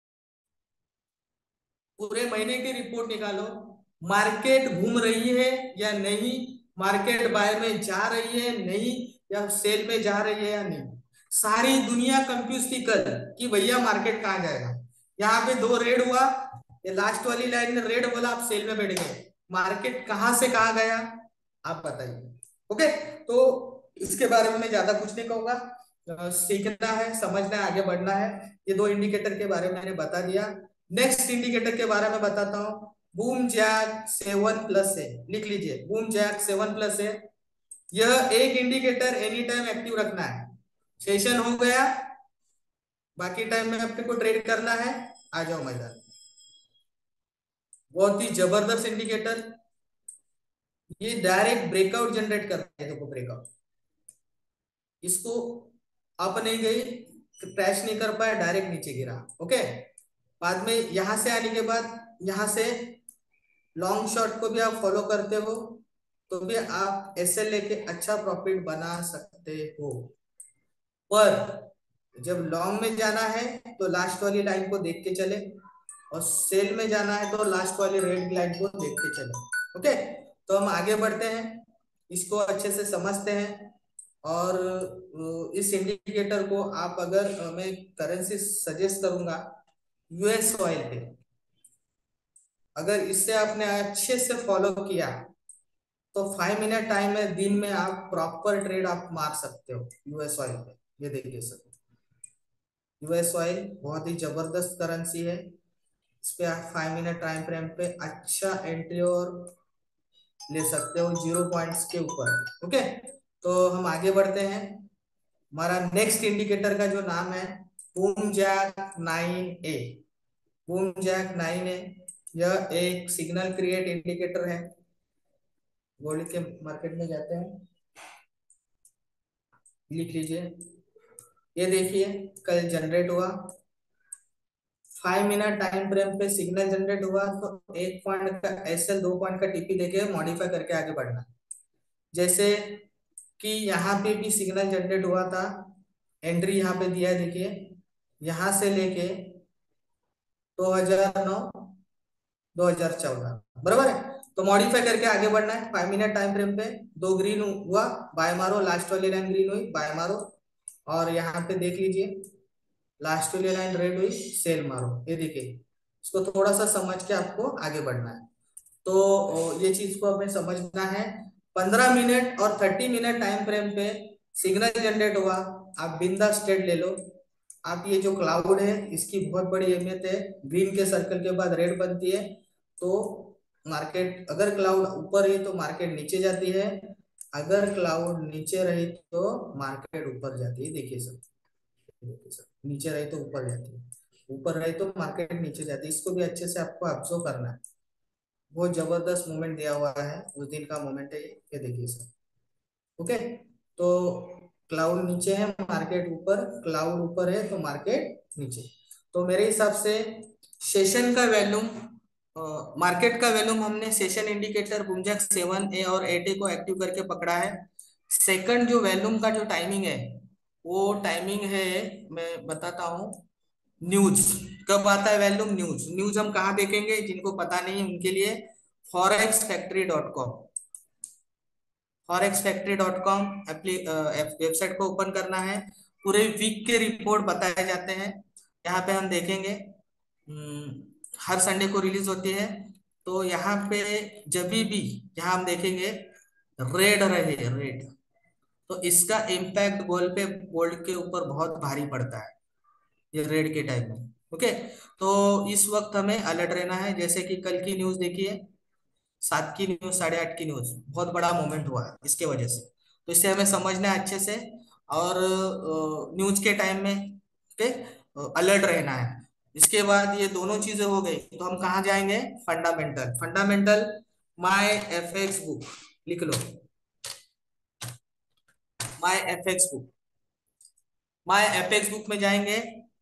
पूरे महीने की रिपोर्ट निकालो। मार्केट घूम रही है या नहीं, मार्केट बाय में जा रही है नहीं, या सेल में जा रही है या नहीं। सारी दुनिया कंफ्यूज थी कल कि भैया मार्केट कहाँ जाएगा। यहाँ पे दो रेड हुआ, ये लास्ट वाली लाइन में रेड बोला, आप सेल में बैठ गए। मार्केट कहां से कहां गया, आप बताइए। ओके, तो इसके बारे में मैं ज्यादा कुछ नहीं कहूंगा। अ, सीखना है, समझना है, आगे बढ़ना है। ये दो इंडिकेटर के बारे में मैंने बता दिया। नेक्स्ट इंडिकेटर के बारे में बताता हूँ। बूम जैक सेवन प्लस है, लिख लीजिए, बूम जैक सेवन प्लस है। यह एक इंडिकेटर एनी टाइम एक्टिव रखना है। सेशन हो गया, बाकी टाइम में अपने को ट्रेड करना है, आ जाओ मैदान। बहुत ही जबरदस्त इंडिकेटर। ये डायरेक्ट ब्रेकआउट जनरेट कर रहा है, देखो ब्रेकआउट। इसको अप नहीं गई, क्रैश नहीं कर पाया, डायरेक्ट नीचे गिरा। ओके, बाद में यहां से आने के बाद यहां से लॉन्ग शॉट को भी आप फॉलो करते हो तो भी आप ऐसे लेके अच्छा प्रॉफिट बना सकते हो। पर जब लॉन्ग में जाना है तो लास्ट वाली लाइन को देख के चले, और सेल में जाना है तो लास्ट वाली रेड लाइन को देख के चले। ओके, तो हम आगे बढ़ते हैं, इसको अच्छे से समझते हैं। और अ, इस इंडिकेटर को आप अगर अ, मैं करेंसी सजेस्ट करूंगा यूएस ऑयल पे। अगर इससे आपने अच्छे से फॉलो किया तो फाइव मिनट टाइम में दिन में आप प्रॉपर ट्रेड आप मार सकते हो यूएस ऑयल पे। ये देखिए सर, यूएस ऑयल बहुत ही जबरदस्त करेंसी है। इस पे आप फाइव मिनट टाइम फ्रेम पे अच्छा एंट्री और ले सकते हो जीरो पॉइंट्स के ऊपर। ओके, तो हम आगे बढ़ते हैं। हमारा नेक्स्ट इंडिकेटर का जो नाम है boom jack nine A. Boom jack nine A, यह एक सिग्नल क्रिएट इंडिकेटर है। गोल्ड के मार्केट में जाते हैं, लिख लीजिए। ये देखिए, कल जनरेट हुआ, फाइव मिनट टाइम फ्रेम पे सिग्नल जनरेट हुआ, तो एक पॉइंट का एसएल, दो पॉइंट का टीपी देके मॉडिफाई करके आगे बढ़ना। जैसे कि यहाँ पे भी सिग्नल जनरेट हुआ था, एंट्री यहाँ पे दिया है, देखिए यहाँ से लेके दो हज़ार नौ दो हज़ार चौदह, बराबर है। तो मॉडिफाई करके आगे बढ़ना है। फाइव मिनट टाइम फ्रेम पे दो ग्रीन हुआ, बाय मारो, लास्ट वाली लाइन ग्रीन हुई, बाय मारो। और यहाँ पे देख लीजिए, लास्ट वाली लाइन रेड हुई, सेल मारो। ये देखिए, इसको थोड़ा सा समझ के आपको आगे बढ़ना है। तो ये चीज को हमें समझना है। पंद्रह मिनट और थर्टी मिनट टाइम फ्रेम पे सिग्नल जनरेट हुआ, आप बिंदास ट्रेड ले लो। आप ये जो क्लाउड है इसकी बहुत बड़ी अहमियत है। ग्रीन के सर्कल के बाद रेड बनती है, तो मार्केट, अगर क्लाउड ऊपर है तो मार्केट नीचे जाती है, अगर क्लाउड नीचे रही तो मार्केट ऊपर जाती है। देखिए सर, देखिए सर, नीचे रही तो ऊपर जाती है, ऊपर रही तो मार्केट नीचे जाती है। इसको भी अच्छे से आपको ऑब्जर्व करना है। बहुत जबरदस्त मूवमेंट दिया हुआ है, उस दिन का मूवमेंट है ये ये देखिए सर। ओके, तो क्लाउड नीचे है, मार्केट ऊपर, क्लाउड ऊपर है तो मार्केट नीचे। तो मेरे हिसाब से सेशन का वैल्यूम, मार्केट का वैल्यूम हमने session indicator boom jack seven A और एट ए को एक्टिव करके पकड़ा है। सेकंड जो वैल्यूम का जो टाइमिंग है, वो टाइमिंग है, मैं बताता हूँ। न्यूज कब आता है वैल्यूम, न्यूज न्यूज हम कहाँ देखेंगे, जिनको पता नहीं है उनके लिए forex factory dot com. Forex factory dot com website को ओपन करना है। पूरे वीक के रिपोर्ट बताए जाते हैं, यहाँ पे हम देखेंगे। हम्म, हर संडे को रिलीज होती है। तो यहाँ पे जब भी यहाँ हम देखेंगे रेड रहे, रेड, तो इसका इम्पैक्ट गोल्ड पे, गोल्ड के ऊपर बहुत भारी पड़ता है ये रेड के टाइम में। ओके, तो इस वक्त हमें अलर्ट रहना है। जैसे कि कल की न्यूज देखिए, सात की न्यूज, साढ़े आठ की न्यूज, बहुत बड़ा मोमेंट हुआ है इसके वजह से। तो इससे हमें समझना है अच्छे से, और न्यूज के टाइम में ओके अलर्ट रहना है। इसके बाद ये दोनों चीजें हो गई, तो हम कहाँ जाएंगे, fundamental. Fundamental my FX book, लिख लो, my FX book. My FX book में जाएंगे,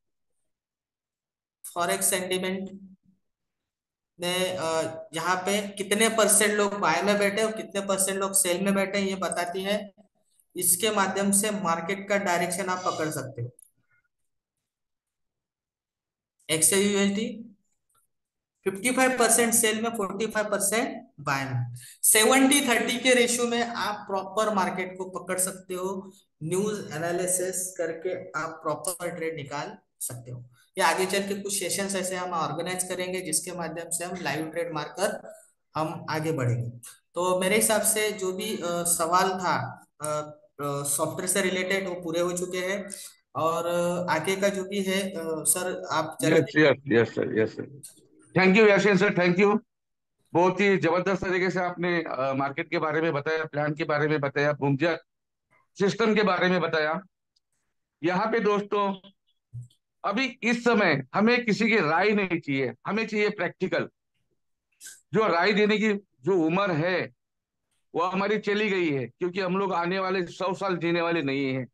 फॉरेक्स सेंटिमेंट ने अ, यहाँ पे कितने परसेंट लोग बाय में बैठे और कितने परसेंट लोग सेल में बैठे ये बताती है। इसके माध्यम से मार्केट का डायरेक्शन आप पकड़ सकते हो। XL USD fifty five percent sell में, फोर्टी फाइव परसेंट बाय में, सेवेंटी थर्टी के रेशियो में आप प्रॉपर मार्केट को पकड़ सकते हो। न्यूज एनालिसिस करके आप प्रॉपर ट्रेड निकाल सकते हो। ये आगे चल के कुछ सेशंस ऐसे हम ऑर्गेनाइज करेंगे जिसके माध्यम से हम लाइव ट्रेड मारकर हम आगे बढ़ेंगे। तो मेरे हिसाब से जो भी अ, सवाल था सॉफ्टवेयर से रिलेटेड वो पूरे हो चुके हैं। और अ, आगे का जो भी है अ, सर आप जरा यस देख। Yes yes sir, yes sir. Thank you Yashin sir, thank you. बहुत ही जबरदस्त तरीके से आपने मार्केट के बारे में बताया, प्लान के बारे में बताया, भूमजा सिस्टम के बारे में बताया। यहाँ पे दोस्तों, अभी इस समय हमें किसी की राय नहीं चाहिए, हमें चाहिए प्रैक्टिकल। जो राय देने की जो उम्र है वो हमारी चली गई है, क्योंकि हम लोग आने वाले सौ साल जीने वाले नहीं हैं।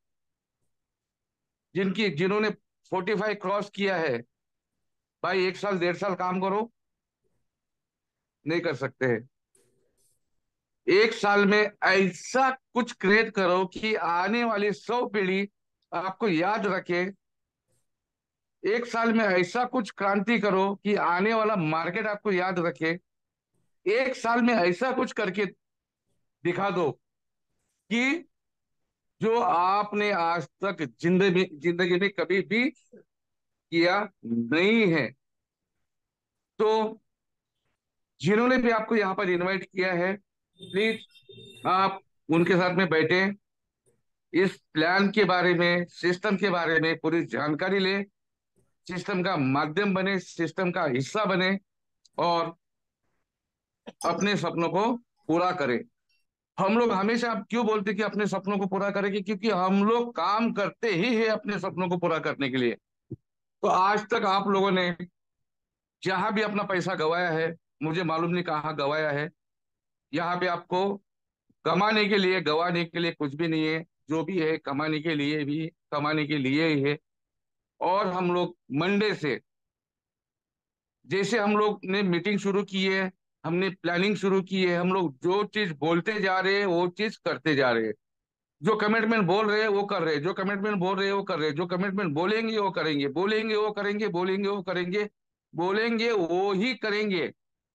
जिनकी जिन्होंने फोर्टी फाइव क्रॉस किया है, भाई एक साल डेढ़ साल काम करो, नहीं कर सकते हैं। एक साल में ऐसा कुछ क्रिएट करो कि आने वाली सौ पीढ़ी आपको याद रखे। एक साल में ऐसा कुछ क्रांति करो कि आने वाला मार्केट आपको याद रखे। एक साल में ऐसा कुछ करके दिखा दो कि जो आपने आज तक जिंदगी जिंदगी में कभी भी किया नहीं है। तो जिन्होंने भी आपको यहाँ पर इनवाइट किया है, प्लीज आप उनके साथ में बैठे, इस प्लान के बारे में, सिस्टम के बारे में पूरी जानकारी ले, सिस्टम का माध्यम बने, सिस्टम का हिस्सा बने, और अपने सपनों को पूरा करें। हम लोग हमेशा क्यों बोलते हैं कि अपने सपनों को पूरा करेंगे? क्योंकि हम लोग काम करते ही है अपने सपनों को पूरा करने के लिए। तो आज तक आप लोगों ने जहां भी अपना पैसा गवाया है, मुझे मालूम नहीं कहाँ गवाया है। यहाँ पे आपको कमाने के लिए, गवाने के लिए कुछ भी नहीं है। जो भी है कमाने के लिए, भी कमाने के लिए ही है। और हम लोग मंडे से, जैसे हम लोग ने मीटिंग शुरू की है, हमने प्लानिंग शुरू की है, हम लोग जो चीज बोलते जा रहे हैं वो चीज करते जा रहे हैं। जो कमिटमेंट बोल रहे हैं वो कर रहे हैं, जो कमिटमेंट बोल रहे हैं वो कर रहे हैं, जो कमिटमेंट बोलेंगे वो करेंगे, बोलेंगे वो करेंगे, बोलेंगे वो करेंगे, बोलेंगे वो ही करेंगे।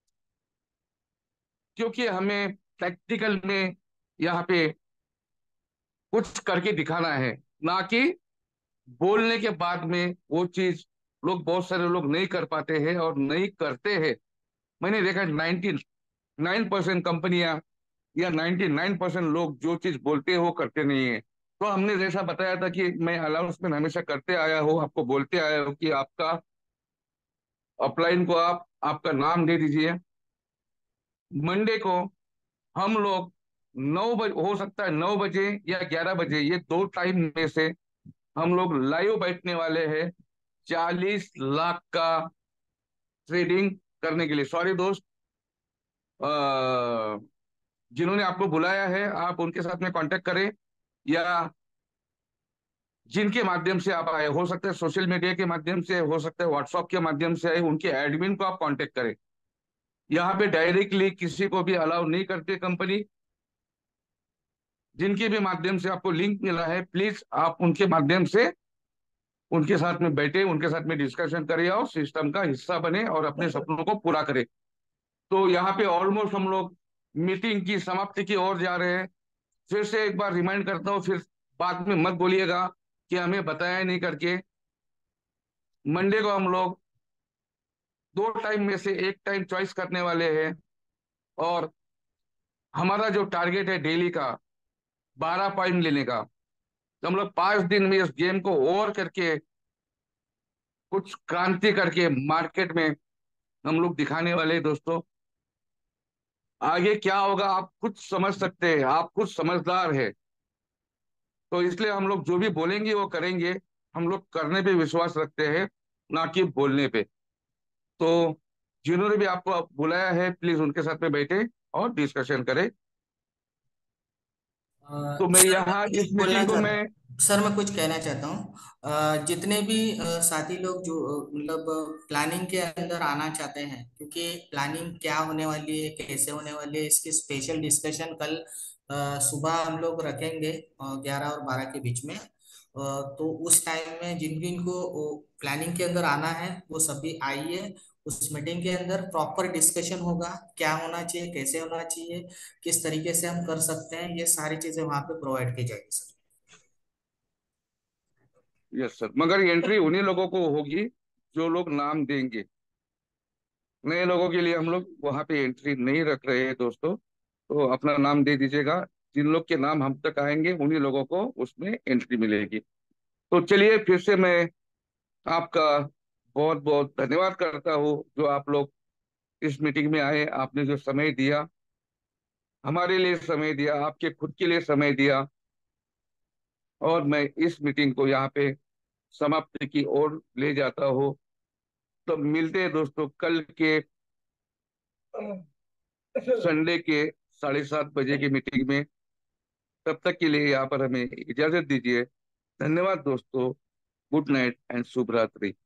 क्योंकि हमें प्रैक्टिकल में यहाँ पे कुछ करके दिखाना है, ना कि बोलने के बाद में वो चीज लोग, बहुत सारे लोग नहीं कर पाते हैं और नहीं करते हैं। मैंने देखा नाइन्टी नाइन परसेंट कंपनियां या नाइन्टी नाइन परसेंट लोग जो चीज बोलते हैं वो करते नहीं है। तो हमने जैसा बताया था कि मैं अनाउंसमेंट हमेशा करते आया हूँ, आपको बोलते आया हूँ कि आपका अपलाइन को आप आपका नाम दे दीजिए। मंडे को हम लोग नौ बजे, हो सकता है नौ बजे, या ग्यारह बजे, ये दो टाइम में से हम लोग लाइव बैठने वाले हैं चालीस लाख का ट्रेडिंग करने के लिए। सॉरी दोस्त, अ, जिन्होंने आपको बुलाया है आप उनके साथ में कांटेक्ट करें, या जिनके माध्यम से आप आए, हो सकता है सोशल मीडिया के माध्यम से, हो सकता है व्हाट्सएप के माध्यम से आए, उनके एडमिन को आप कांटेक्ट करें। यहाँ पे डायरेक्टली किसी को भी अलाउ नहीं करते कंपनी। जिनके भी माध्यम से आपको लिंक मिला है, प्लीज आप उनके माध्यम से उनके साथ में बैठे, उनके साथ में डिस्कशन करिए और सिस्टम का हिस्सा बने और अपने सपनों को पूरा करें। तो यहाँ पे ऑलमोस्ट हम लोग मीटिंग की समाप्ति की ओर जा रहे हैं। फिर से एक बार रिमाइंड करता हूँ, फिर बाद में मत बोलिएगा कि हमें बताया नहीं करके। मंडे को हम लोग दो टाइम में से एक टाइम चॉइस करने वाले हैं, और हमारा जो टारगेट है डेली का बारह पॉइंट लेने का। तो हम लोग पांच दिन में इस गेम को ओवर करके, कुछ क्रांति करके मार्केट में हम लोग दिखाने वाले हैं दोस्तों। आगे क्या होगा आप कुछ समझ सकते हैं, आप कुछ समझदार है। तो इसलिए हम लोग जो भी बोलेंगे वो करेंगे। हम लोग करने पे विश्वास रखते हैं, ना कि बोलने पे। तो जिन्होंने भी आपको बुलाया है, प्लीज उनके साथ में बैठे और डिस्कशन करें। अ, तो मैं सर मैं यहाँ कुछ इस बोलना मीटिंग को चाहता मैं, हूँ, सर मैं कुछ कहना चाहता हूँ। अ, जितने भी अ, साथी लोग जो अ, मतलब प्लानिंग के अंदर आना चाहते हैं, क्योंकि प्लानिंग क्या होने वाली है, कैसे होने वाली है, इसकी स्पेशल डिस्कशन कल अ, सुबह हम लोग रखेंगे ग्यारह और बारह के बीच में। अ, तो उस टाइम में जिन जिन को प्लानिंग के अंदर आना है वो सभी आइए। उस मीटिंग के अंदर प्रॉपर डिस्कशन होगा, क्या होना चाहिए, कैसे होना चाहिए, किस तरीके से हम कर सकते हैं, ये सारी चीजें वहां पे प्रोवाइड की जाएगी सर। यस सर, मगर एंट्री उन्हीं लोगों को होगी जो लोग नाम देंगे। नए लोगों के लिए हम लोग वहाँ पे एंट्री नहीं रख रहे हैं दोस्तों, तो अपना नाम दे दीजिएगा। जिन लोग के नाम हम तक आएंगे उन्हीं लोगों को उसमें एंट्री मिलेगी। तो चलिए, फिर से मैं आपका बहुत बहुत धन्यवाद करता हूँ, जो आप लोग इस मीटिंग में आए, आपने जो समय दिया, हमारे लिए समय दिया, आपके खुद के लिए समय दिया। और मैं इस मीटिंग को यहाँ पे समाप्ति की ओर ले जाता हूँ। तो मिलते हैं दोस्तों कल के संडे के साढ़े सात बजे की मीटिंग में। तब तक के लिए यहाँ पर हमें इजाजत दीजिए। धन्यवाद दोस्तों। गुड नाइट एंड शुभ रात्रि।